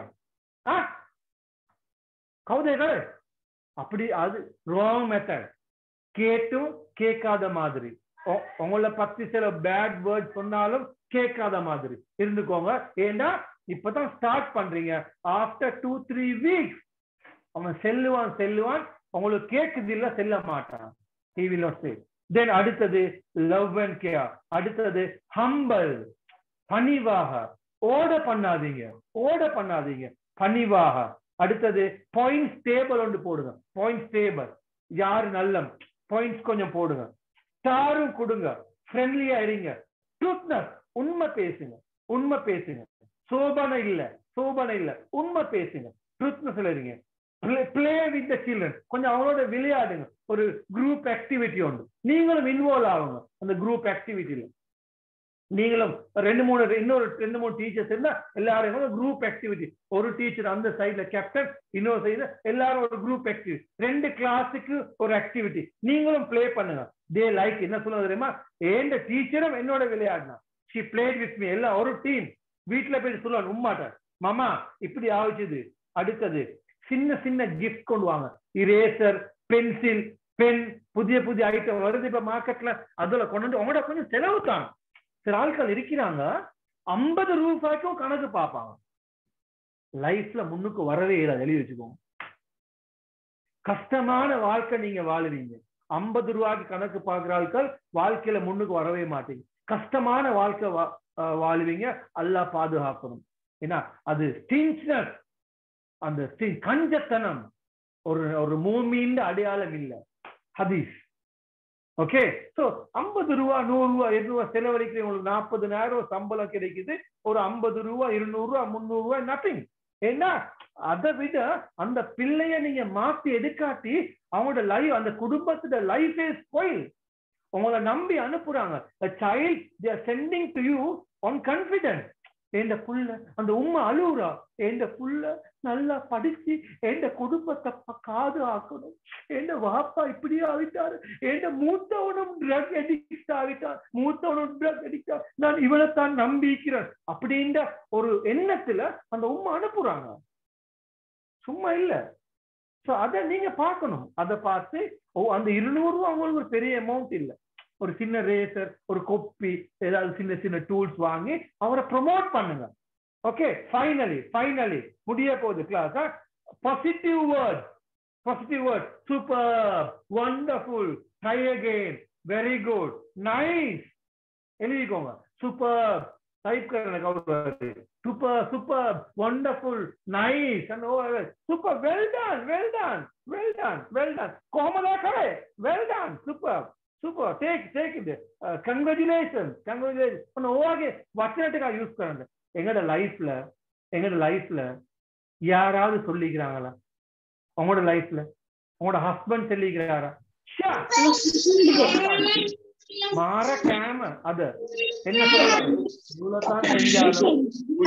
கௌதேக அப்படி, அது ராங் மெத்தட். கேட்டும் கேட்காத மாதிரி, உங்களை பத்தி சில பேட் வேர்ட் சொன்னாலும் கேட்காத மாதிரி இருந்துக்கோங்க. ஏன்னா இப்பதான் ஸ்டார்ட் பண்றீங்க. ஆஃப்டர் 2-3 வீக்ஸ் அவன் செல்லுவான், உங்களுக்கு கேட்குது இல்ல, செல்ல மாட்டான். He will not say. Then அடுத்தது லவ் அண்ட் கேர். அடுத்தது ஹம்பல், பணிவாக. ஓட பண்ணாதீங்க, பணிவாக. அடுத்தது பாயிண்ட்ஸ் டேபிள் ஒன்று போடுங்க. பாயிண்ட்ஸ் டேபிள், யாரு நல்ல பாயிண்ட்ஸ் கொஞ்சம் போடுங்க. ஸ்டாரும் கொடுங்க. ஃப்ரெண்ட்லியா இருங்க. ட்ரூத்னஸ், உண்மை பேசுங்க. சோபனை இல்ல, உண்மை பேசுங்க. ட்ரூத்னஸ்ல இருங்க. பிளே வித் த சில்ட்ரன், கொஞ்சம் அவங்களோட விளையாடுங்க. ஒரு குரூப் ஆக்டிவிட்டி உண்டு, நீங்களும் இன்வால்வ் ஆகுங்க அந்த குரூப் ஆக்டிவிட்டியில. நீங்களும் இன்னொரு 2-3 டீச்சர்ஸ் இருந்தா எல்லாரும் குரூப் ஆக்டிவிட்டி. ஒரு டீச்சர் அந்த சைட்ல கேப்டன், இன்னொரு சைட்ல எல்லாரும் ஒரு குரூப் ஆக்டிவிட்டி. 2 கிளாஸுக்கு ஒரு ஆக்டிவிட்டி. நீங்களும் பிளே பண்ணுங்க. They like. என்ன சொல்லுவது தெரியுமா, எந்த டீச்சரும் என்னோட விளையாடினா, ஷி பிளேட் வித் மீ. எல்லாம் ஒரு டீம். வீட்டுல போய் சொல்லுவாங்க, உம்மாட்ட மாமா இப்படி ஆகிச்சுது. அடுத்தது சின்ன கிஃப்ட் கொண்டு வாங்க. இரேசர், பென்சில், பென், புதிய ஐட்டம் வருது இப்ப மார்க்கெட்ல. அதுல கொண்டு உங்களோட கொஞ்சம் செலவு தான். சில ஆட்கள் இருக்கிறாங்க 50 ரூபாய்க்கும் கணக்கு பார்ப்பாங்க. லைஃப்ல முன்னுக்கு வரவே இல்லை, எழுதி வச்சுக்கோங்க. கஷ்டமான வாழ்க்கை நீங்க வாழுவீங்க. 50 ரூபாய்க்கு கணக்கு பார்க்கிற ஆட்கள் வாழ்க்கையில முன்னுக்கு வரவே மாட்டீங்க. கஷ்டமான வாழ்க்கை வாழுவீங்க. அல்லாஹ் பாதுகாக்கணும். ஏன்னா அது ஸ்டிஞ்ச்னஸ், அந்த கஞ்சத்தனம் ஒரு மூமியின் அடையாளம் இல்லை. ஹதீஸ். ஓகே, சோ 50 ரூபா, 100 ரூபா, 200 ரூபா செலவழிக்கிறேன். உங்களுக்கு 40,000 சம்பளம் கிடைக்குது. ஒரு 50 ரூபா, 200 ரூபா, 300 ரூபாய் நத்திங். ஏன்னா அதை விட அந்த பிள்ளைய நீங்க மாத்தி எடுக்காட்டி அவங்களோட லைஃப், அந்த குடும்பத்தோட லைஃப் இஸ் ஸ்பாயில். உங்களை நம்பி அனுப்புறாங்க. A child they are sending to you on confidence. எந்த புள்ள, அந்த உம்மா அழுவுறா, எந்த புள்ள நல்லா படிச்சு எந்த குடும்பத்தை காது ஆக்கணும். எந்த வாப்பா இப்படி ஆகிட்டாரு, எந்த மூத்தவனும் ட்ரக் அடிக்ட் ஆகிட்டார், நான் இவனைத்தான் நம்பிக்கிறேன் அப்படின்ற ஒரு எண்ணத்துல அந்த உம்மா அனுப்புறாங்க. சும்மா இல்ல. சோ அதை நீங்க பார்க்கணும். அதை பார்த்து அந்த 200 ரூபா அவங்களுக்கு ஒரு பெரிய அமௌண்ட் இல்லை. ஒரு சின்ன ரேசர், ஒரு கொப்பி, ஏதாவது சின்ன டூல்ஸ் வாங்கி அவரை ப்ரொமோட் பண்ணுங்க. ஓகே, ஃபைனலி முடிய போகுது class. Positive word. Super, wonderful, try again, very good, nice எழுதிக்கோங்க. சூப்பர் டைப் करने super, wonderful, nice, and super, well done. Komada kare, well done, super. Take it. Congratulations. Okay, வச்சனத்துக்கா use பண்ணுங்க. எங்களோட லைஃப்ல யாராவது சொல்லிக்கிறாங்களா? உங்களோட லைஃப்ல உங்களோட ஹஸ்பண்ட் சொல்லிக்கிறாரா? மறக்காம அது என்ன சொல்றாங்க, இவ்வளவுதான் செஞ்சாலும்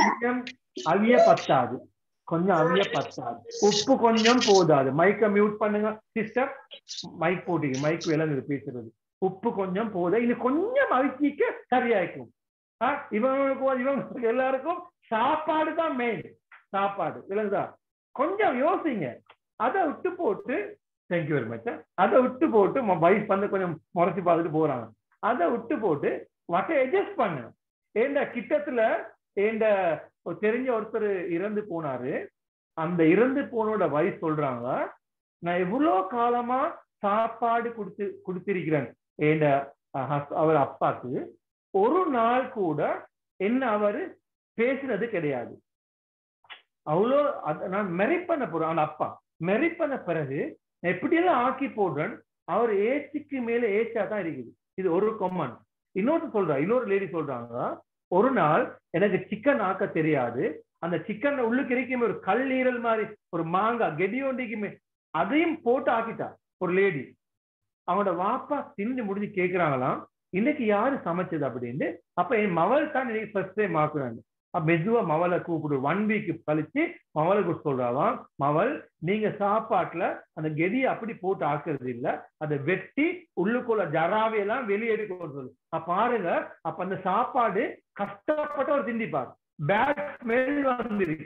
கொஞ்சம் அவிய பத்தாது, உப்பு கொஞ்சம் போதாது. மைக்க மியூட் பண்ணுங்க சிஸ்டர். மைக் போட்டீங்க, மைக் விளங்குது பேசுறது. உப்பு கொஞ்சம் போதா, இது கொஞ்சம் அவிச்சிக்க சரியாயிக்கும். இவங்களுக்கு எல்லாருக்கும் சாப்பாடு தான் மெயின். சாப்பாடு விளங்குதா? கொஞ்சம் யோசிங்க. அதை விட்டு போட்டு, தேங்க்யூ வெரி மச், அதை விட்டு போட்டு வைஃப் வந்து கொஞ்சம் முறைச்சு பார்த்துட்டு போறாங்க. அதை விட்டு போட்டு வட்டை அட்ஜஸ்ட் பண்ணு. ஏண்ட கிட்டத்துல தெரிஞ்ச ஒருத்தர் இறந்து போனாரு. அந்த இறந்து போனோட வைஃப் சொல்றாங்க, நான் எவ்வளவு காலமா சாப்பாடு கொடுத்திருக்கிறேன் அவர் அப்பாக்கு, ஒரு நாள் கூட என்ன அவரு பேசுனது கிடையாது. அவ்வளோ நான் மெரி பண்ண போறேன். அந்த அப்பா மெரி பண்ண பிறகு எப்படியெல்லாம் ஆக்கி போடுறேன், அவர் ஏச்சுக்கு மேல ஏச்சா தான் இருக்குது. இது ஒரு கொம்மன். இன்னொரு லேடி சொல்றாங்க, ஒரு நாள் எனக்கு சிக்கன் ஆக்க தெரியாது, அந்த சிக்கன் உள்ளுக்கு இருக்குமே ஒரு கல்லீரல் மாதிரி ஒரு மாங்காய் கெடியோண்டிக்குமே அதையும் போட்டு ஆக்கிட்டா ஒரு லேடி. அவனோட வாப்பா தின்னு முடிஞ்சு கேட்கிறாங்களாம், இன்னைக்கு யாரு சமைச்சது அப்படின்னு. அப்ப என் மகள் தான் இன்னைக்கு ஃபர்ஸ்ட் டைம் ஆக்குறாங்க. மெதுவா மவளை கூப்பிடு 1 வீக் கழிச்சு மவளுக்கு சொல்றாவாம், மவள் நீங்க சாப்பாட்டுல அந்த கெடியை அப்படி போட்டு ஆக்குறது இல்ல, அதை வெட்டி உள்ளுக்குள்ள ஜராவையெல்லாம் வெளியெடுக்க சொல்லு. பாருங்க, அப்ப அந்த சாப்பாடு கஷ்டப்பட்டவர் சிந்திப்பார், பேட் ஸ்மெல் வந்துருக்கு.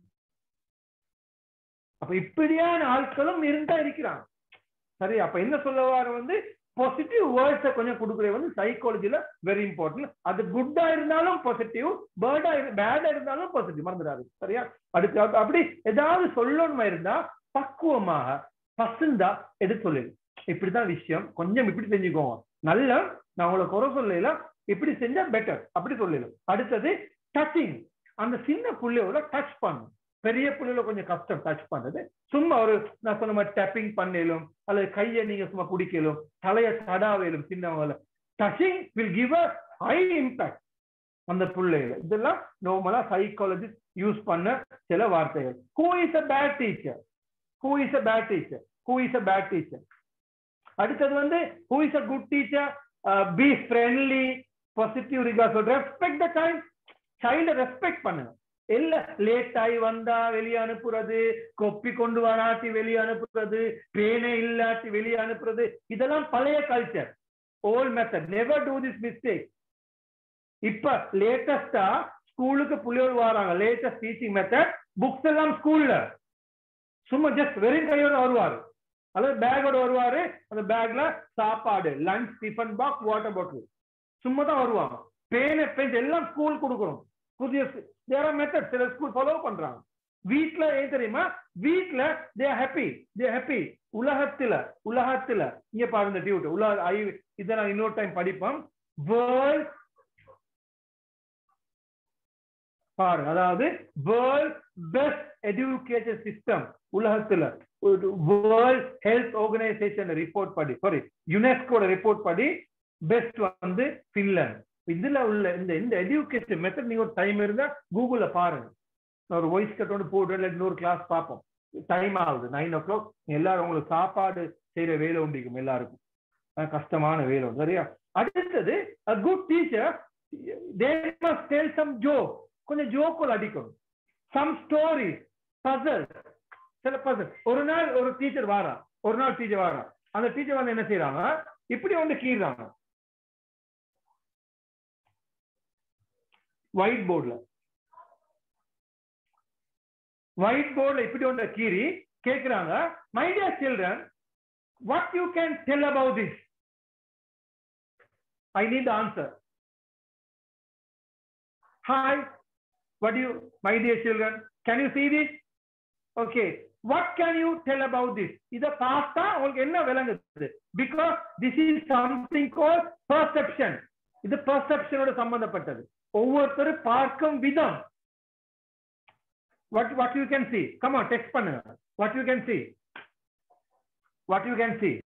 அப்ப இப்படியான ஆட்களும் இருந்தா இருக்கிறாங்க. சரி, அப்ப என்ன சொல்லவாரு வந்து பாசிட்டிவ் வேர்ட்ஸை கொஞ்சம் கொடுக்குறது சைக்காலஜில வெரி இம்பார்ட்டன்ட். அது குட்டா இருந்தாலும் பாசிட்டிவ், பேடா இருந்தாலும் பாசிட்டிவ், மறந்துடாது. சரியா? அடுத்து அப்படி ஏதாவது சொல்லணுமா இருந்தா பக்குவமாக பசுந்தா எது சொல்லுது, இப்படிதான் விஷயம், கொஞ்சம் இப்படி செஞ்சுக்கோங்க, நல்ல நான் உங்களை குறை சொல்லல, இப்படி செஞ்சா பெட்டர் அப்படி சொல்லலாம். அடுத்தது டச்சிங், அந்த சின்ன புள்ளையோட டச் பண்ணும். பெரிய புள்ளையில கொஞ்சம் கஷ்டம் டச் பண்றது. சும்மா ஒரு நான் சொன்ன மாதிரி டேப்பிங் பண்ணலும், அல்லது கையை நீங்க சும்மா பிடிக்கலும், தலையை தடாவேலும். சின்னவங்கள touching will give a high impact அந்த பிள்ளைகள். இதெல்லாம் நார்மலா சைக்காலஜிஸ்ட் யூஸ் பண்ண சில வார்த்தைகள். Who is a bad teacher, who is a bad teacher, who is a bad teacher. அடுத்தது வந்து who is a good teacher, be friendly, positive regards, respect the time. சைல்ட ரெஸ்பெக்ட் பண்ணுங்க. இல்ல லேட் ஆகி வந்தா வெளியே அனுப்புறது, கொப்பி கொண்டு வராட்டி வெளியே அனுப்புறது, பேனை இல்லாட்டி வெளியே அனுப்புறது, இதெல்லாம் பழைய culture, old method. Never do this mistake. இப்ப லேட்டஸ்டா ஸ்கூலுக்கு புள்ளியோடு வராங்க, லேட்டஸ்ட் டீச்சிங் மெத்தட். புக்ஸ் எல்லாம் ஸ்கூல்ல சும்மா ஜஸ்ட் வெறும் கையோட வருவாரு, அல்லது பேக்கோட வருவாரு. அந்த பேக்ல சாப்பாடு, lunch, tiffin box, water bottle, சும்மா தான் வருவாங்க. பேனை பென்ஸ் எல்லாம் ஸ்கூல் கொடுக்கணும். புதிய தேர் ஆர் மெத்தட் சில ஸ்கூல் ஃபாலோ பண்றாங்க. வீட்ல ஏன் தெரியுமா, வீட்ல they are happy, they happy. உலகத்துல இங்க பாருங்க டியூட் உலக இதை நான் இன்னொரு டைம் படிப்போம். வேர்ல்ட் பாருங்க, அதாவது வேர்ல்ட் பெஸ்ட் எஜுகேஷன் சிஸ்டம் உலகத்துல வேர்ல்ட் ஹெல்த் ஆர்கனைசேஷன் ரிப்போர்ட் படி, சாரி யுனெஸ்கோட ரிப்போர்ட் படி பெஸ்ட் வந்து பின்லாந்து. இதுல உள்ள இந்த எஜுகேஷன் மெத்தட் நீங்க ஒரு டைம் இருந்தா கூகுள்ல பாருங்க. நான் ஒரு வாய்ஸ் கட்டோடு போடுறேன், இன்னொரு கிளாஸ் பார்ப்போம். டைம் ஆகுது 9 o'clock. எல்லாரும் உங்களுக்கு சாப்பாடு செய்யற வேலை உண்டிக்கும், எல்லாருக்கும் கஷ்டமான வேலை. சரியா? அடுத்தது a good teacher they must tell some joke, கொஞ்சம் ஜோக்குகள் அடிக்கணும். some stories, puzzles, சில puzzles. ஒரு நாள் ஒரு டீச்சர் வாரா, அந்த டீச்சர் வந்து என்ன செய்யறாங்க, இப்படி ஒன்று கீறாங்க ஒயிட் போர்ட்ல இப்படி ஒன்று கீறி கேட்கிறாங்க, my dear children, what you can tell about this? I need answer. Hi, what you, my dear children, can you see this? Okay, what can you tell about this? இத பார்த்தா உங்களுக்கு என்ன விளங்குது? Because this is something called perception. இது perceptionோட சம்பந்தப்பட்டது. ஒவ்வொருத்தரும் பார்க்கும் விதம். What you can see? Come on, text பண்ணுங்க. What you can see? What you can see?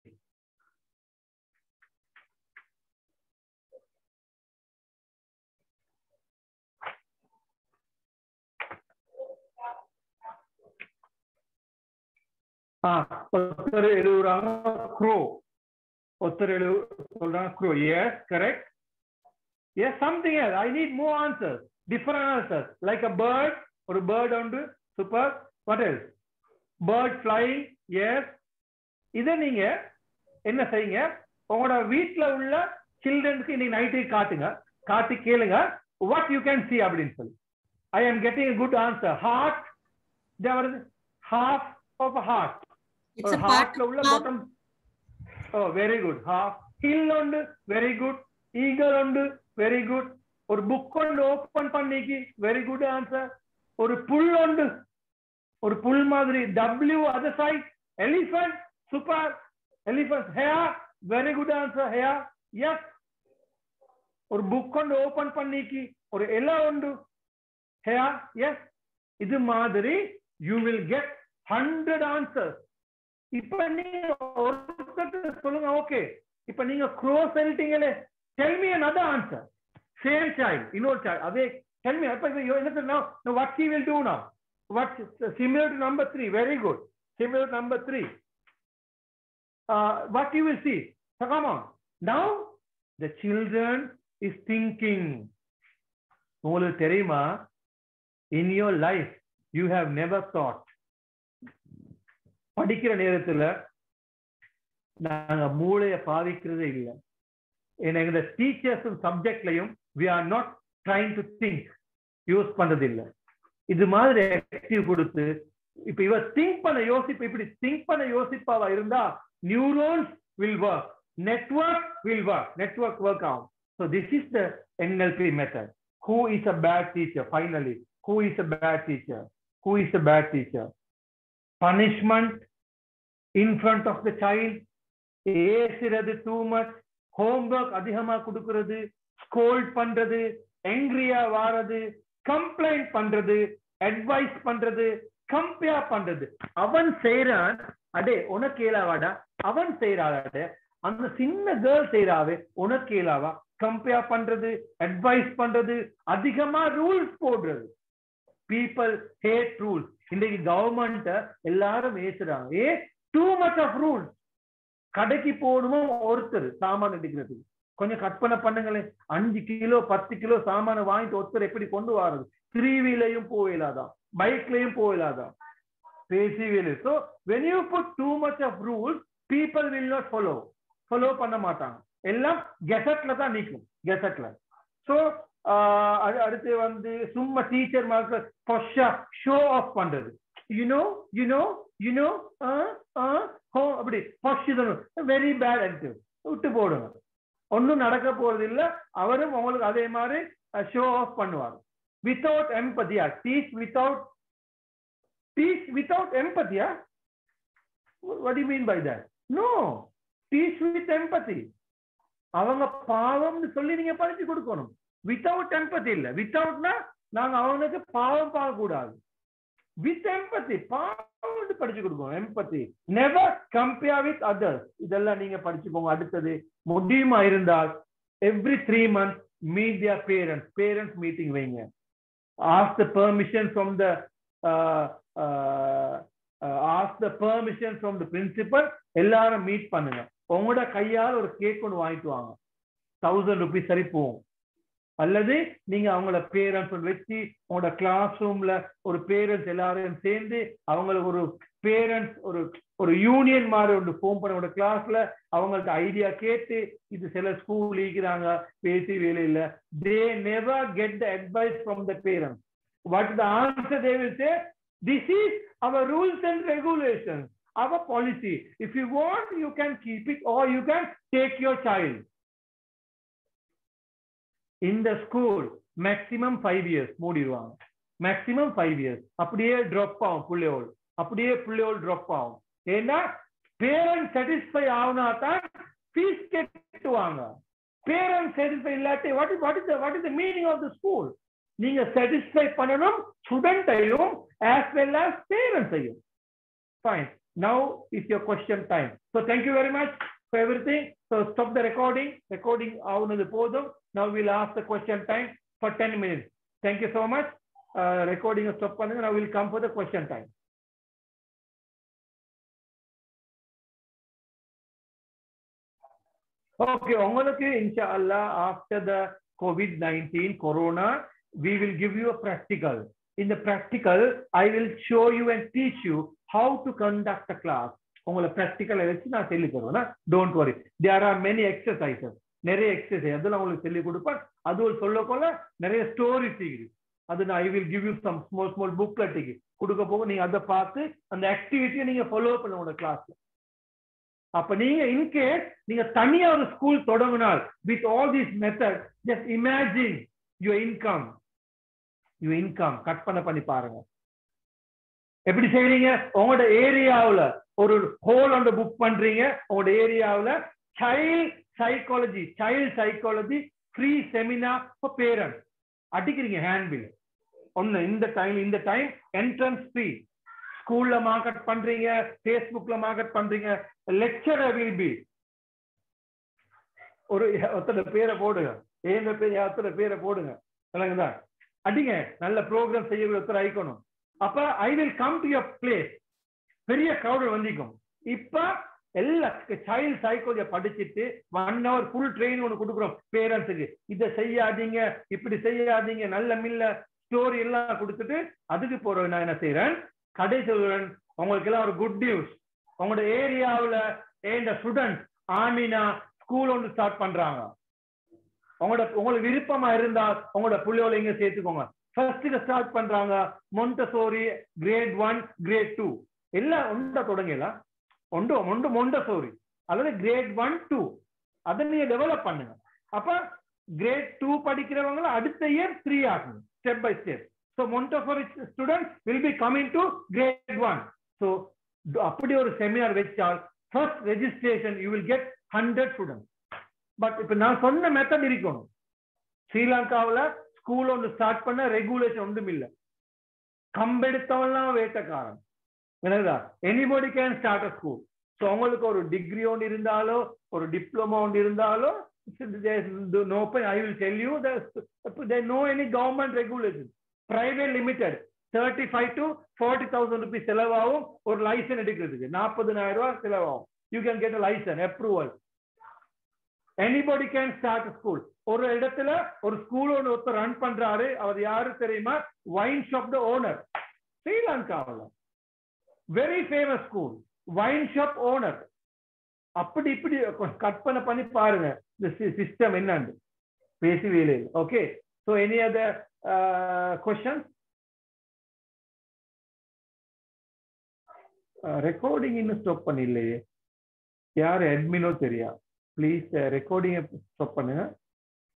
ஒருத்தர் எழுதுறாங்க க்ரோ, ஒருத்தர் சொல்றாங்க crow. Yes, correct. Yes, something else. I need more answers, different answers. Like a bird, or a bird undo, super. What else? Bird flying. Yes. இத நீங்க என்ன செய்யுங்க, உங்களோட வீட்ல உள்ள சில்ட்ரனுக்கு இன்னைக்கு நைட்டே காட்டுங்க, காட்டி கேளுங்க what you can see அப்படின்னு சொல்லி. I am getting a good answer. Heart, there is half of a heart. It's a part la ulla bottom. Oh, very good. Half. Hill undu, very good. Eagle undu, very good. Or book undu open panniki, very good answer. Or pull undu, or pull madri, W other side. Elephant, super. Elephant hair, very good answer. Hair, yes. Or book undu open panniki, or ella undu, hair, yes. Idu madri, you will get 100 answers. இப்ப நீங்க சொல்லுங்க, okay இப்ப நீங்க grow சொல்லிட்டீங்களே, tell me another answer. Same child, இன்னொரு child, அதே tell me. அப்ப என்ன now what he will do now? What similar to number 3? Very good. Similar to number 3. What you will see? So come on. Now the children is thinking. உங்களுக்கு தெரியுமா, in your life you have never thought படிக்கிற நேரத்துல நாங்க மூளைய பாவிக்கிறதே இல்லை. எங்க டீச்சர்ஸும் சப்ஜெக்ட்லயும் we are not trying to think, use பண்றது இல்லை. இது மாதிரி ஆக்டிவ் கொடுத்து இப்ப இவ திங்க் பண்ண யோசிப்பு, இப்படி திங்க் பண்ண யோசிப்பாவா இருந்தா neurons will work, network will work, network work out. So this is the NLP method. Who is a bad teacher? Finally, who is a bad teacher? Who is a bad teacher? Punishment in front of the child, ஏசுறது too much, homework அதிகமா கொடுக்கிறது, scold பண்றது, angry-ஆ வாரது, complaint பண்றது, advice பண்றது, compare பண்றது. அவன் செய்யறான், அடே உனக்கு ஏலாவாடா, அவன் செய்யறாடே, அந்த சின்ன கேர்ள் செய்யறாவே உனக்கு ஏலாவா, கம்பேர் பண்றது, அட்வைஸ் பண்றது, அதிகமா ரூல்ஸ் போடுறது. People hate rules. இன்னைக்கு கவர்மெண்ட் எல்லாரும் ஏசுறாங்க, டூ மச் ஆஃப் ரூல்ஸ். கடைக்கு போகணும் ஒருத்தர் சாமான் எடுக்கிறதுக்கு கொஞ்சம் கற்பனை பண்ணுங்களேன், 5 கிலோ 10 கிலோ சாமான வாங்கிட்டு ஒருத்தர் எப்படி கொண்டு வர்றது? 3 வீலையும் போயிடாதான், பைக்லயும் போயிடாதான், பேசிவில. So when you put too much of rules, people will not follow பண்ண மாட்டாங்க, எல்லாம் கெசட்ல தான் நிக்கும், கெசட்ல. சோ அடுத்து வந்து சும்மா டீச்சர் மார்க்க ஷோ ஆஃப் பண்றது, you know அப்படி வெரி பேட் ஆக்டிவ் விட்டு போடுங்க, ஒன்னும் நடக்க போறது இல்ல. அவரும் உங்களுக்கு அதே மாதிரி ஷோ ஆஃப் பண்ணுவார். வித்தவுட் எம்பதியா, teach without empathy. What do you mean by that? No, teach with empathy. அவங்க பாவம்னு சொல்லி நீங்க படிச்சு கொடுக்கணும். வித்தவுட் எம்பதி இல்ல. வித்தவுட்னா நாங்க அவனுக்கு பாவம் பார்க்க கூடாது. வித் எம்பதி பாவம் படிச்சு கொடுக்கணும். Empathy, never compare with others. இதெல்லாம் நீங்க படிச்சுக்கோங்க. அடுத்தது முடியுமா இருந்தால் every 3 months meet their parents meeting வைங்க. Ask the permission from the principal. எல்லாரும் மீட் பண்ணுங்க. உங்களோட கையால் ஒரு கேக் ஒன்று வாங்கிட்டு வாங்க, 1000 rupees சரி போகும். அல்லது நீங்க அவங்கள பேரண்ட்ஸ் வச்சு உங்களோட கிளாஸ் ரூம்ல ஒரு பேரண்ட்ஸ் எல்லாரையும் சேர்ந்து அவங்களுக்கு ஒரு பேரண்ட்ஸ் ஒரு யூனியன் மாதிரி ஒன்று ஃபார்ம் பண்ண உங்களோட கிளாஸ்ல அவங்களுக்கு ஐடியா கேட்டு, இது சில ஸ்கூல் ஈக்கிறாங்க பேசி வேலையில, they never get the advice from the parents. What the answer they will say? This is our rules and regulations, our policy. If you want, you can keep it or you can take your child. In the school, maximum 5 years மூடிடுவாங்க. maximum 5 years. அப்படியே drop ஆகும் புள்ளையோல், அப்படியே புள்ளையோல் drop ஆகும். ஏன்னா parent satisfy ஆகுனா தான் fees கட்டுவாங்க. பேரண்ட் சாட்டிஸ்ஃபை இல்லாட்டி what is the meaning of the school? நீங்க சாட்டிஸ்ஃபை பண்ணணும் ஸ்டூடெண்ட்டையும் as well as பேரண்ட்ஸையும். Fine. Now is your question time. So thank you very much for everything. So stop the recording. Recording ஆகுனது போதும். Now we'll ask the question time for 10 minutes. Thank you so much. Recording stop பண்ணுங்க. Now we'll come for the question time. Okay, உங்களுக்கு inshallah after the COVID-19 corona we will give you a practical. In the practical I will show you and teach you how to conduct a class. உங்களை practical வச்சு நான் சொல்லி தருவேன். Don't worry, there are many exercises. நிறைய exercise அதெல்லாம் உங்களுக்கு சொல்லி கொடுப்பேன். அது ஒரு சொல்லக்கொள்ள நிறைய ஸ்டோரிஸ் இருக்குது. அது நான் I will give you some small booklet கொடுக்க போக நீங்க அதை பார்த்து அந்த ஆக்டிவிட்டியை நீங்க ஃபாலோ பண்ண உங்க கிளாஸ்ல. அப்ப நீங்க இன்கேஸ் நீங்க தனியா ஒரு ஸ்கூல் தொடங்கினால் with all these methods, just imagine your income கற்பனை பண்ணி பாருங்க. எப்படி செய்றீங்க? உங்களோட ஏரியாவுல ஒரு ஹோல் ஒன்று புக் பண்றீங்க. உங்களோட ஏரியாவுல child psychology free seminar for parents அடிக்கிறீங்க. ஹேண்ட்பில் ஒன்னு இந்த டைம் என்ட்ரன்ஸ் ஃப்ரீ. ஸ்கூல்ல மார்க்கெட் பண்றீங்க, ஃபேஸ்புக்ல மார்க்கெட் பண்றீங்க. லெக்சரர் வில் பி ஒரு ஒருத்தர பேரை போடுங்க, ஏங்க ஒருத்தர பேரை போடுங்க. இல்லைங்களா? அடிங்க, நல்ல ப்ரோக்ராம் செய்ய ஒருத்தர் ஆயிக்கணும். அப்ப I will come to your place. பெரிய கிரௌட் வந்திக்கும். இப்ப எல்லா சைல்ட் சைக்காலஜியை படிச்சுட்டு 1 hour ஃபுல் ட்ரெயின் ஒன்று கொடுக்குறோம் பேரண்ட்ஸுக்கு. இதை செய்யாதீங்க, இப்படி செய்யாதீங்க, நல்ல மில்ல ஸ்டோரி எல்லாம் கொடுத்துட்டு அதுக்கு போறேன். நான் என்ன செய்யறேன், கடைசி உங்களுக்கு எல்லாம் ஒரு குட் நியூஸ். உங்களோட ஏரியாவுல இந்த ஸ்டூடெண்ட் ஆமினா ஸ்கூல் ஒன்று ஸ்டார்ட் பண்றாங்க. உங்களுக்கு விருப்பமா இருந்தால் உங்களோட பிள்ளையோட இங்க சேர்த்துக்கோங்க. ஃபர்ஸ்ட் ஸ்டார்ட் பண்றாங்க மொண்டசோரி கிரேட் 1 கிரேட் 2 எல்லாம் ஒன்றா தொடங்கலாம். மொண்டசோரி அல்லது கிரேட் 1 2 அதை நீங்க டெவலப் பண்ணுங்க. அப்ப கிரேட் 2 படிக்கிறவங்க அடுத்த இயர் 3 ஆகும், step by step. So Montessori students will be coming to grade 1. So அப்படி ஒரு செமினார் வச்சால் first registration you will get 100 students. But இப்ப நான் சொன்ன மெத்தட் இருக்கணும். ஸ்ரீலங்காவில் ஸ்கூல் ஒன்று ஸ்டார்ட் பண்ண ரெகுலேஷன் ஒன்றும் இல்லை. கம்பெடுத்தவெல்லாம் வேட்டக்காரன். Anybody can start a school. So உங்களுக்கு ஒரு டிகிரி ஒன்று இருந்தாலோ ஒரு டிப்ளமோ ஒன்று இருந்தாலோ I will tell you there no any government regulation. Private limited 35 to 40,000 rupees செலவாகும் ஒரு லைசன்ஸ் எடுக்கிறதுக்கு. 40,000 ரூபாய் செலவாகும். You can get a license approval. Anybody can start a school. ஒரு இடத்துல ஒரு ஸ்கூல் ஒருத்தர் ரன் பண்றாரு. அவர் யாரு தெரியுமா? Wine shop the owner. ஸ்ரீலங்காவில் very famous school, wine shop owner. அப்படி இப்படி கற்பனை பண்ணி பாருங்க இந்த சிஸ்டம் என்னன்னு பேசி வேலையில். Okay, so any other question? Recording இன்னும் ஸ்டாப் பண்ணலையே, யார் அட்மினோ தெரியா? ப்ளீஸ் ரெக்கார்டிங் ஸ்டாப் பண்ணுங்க.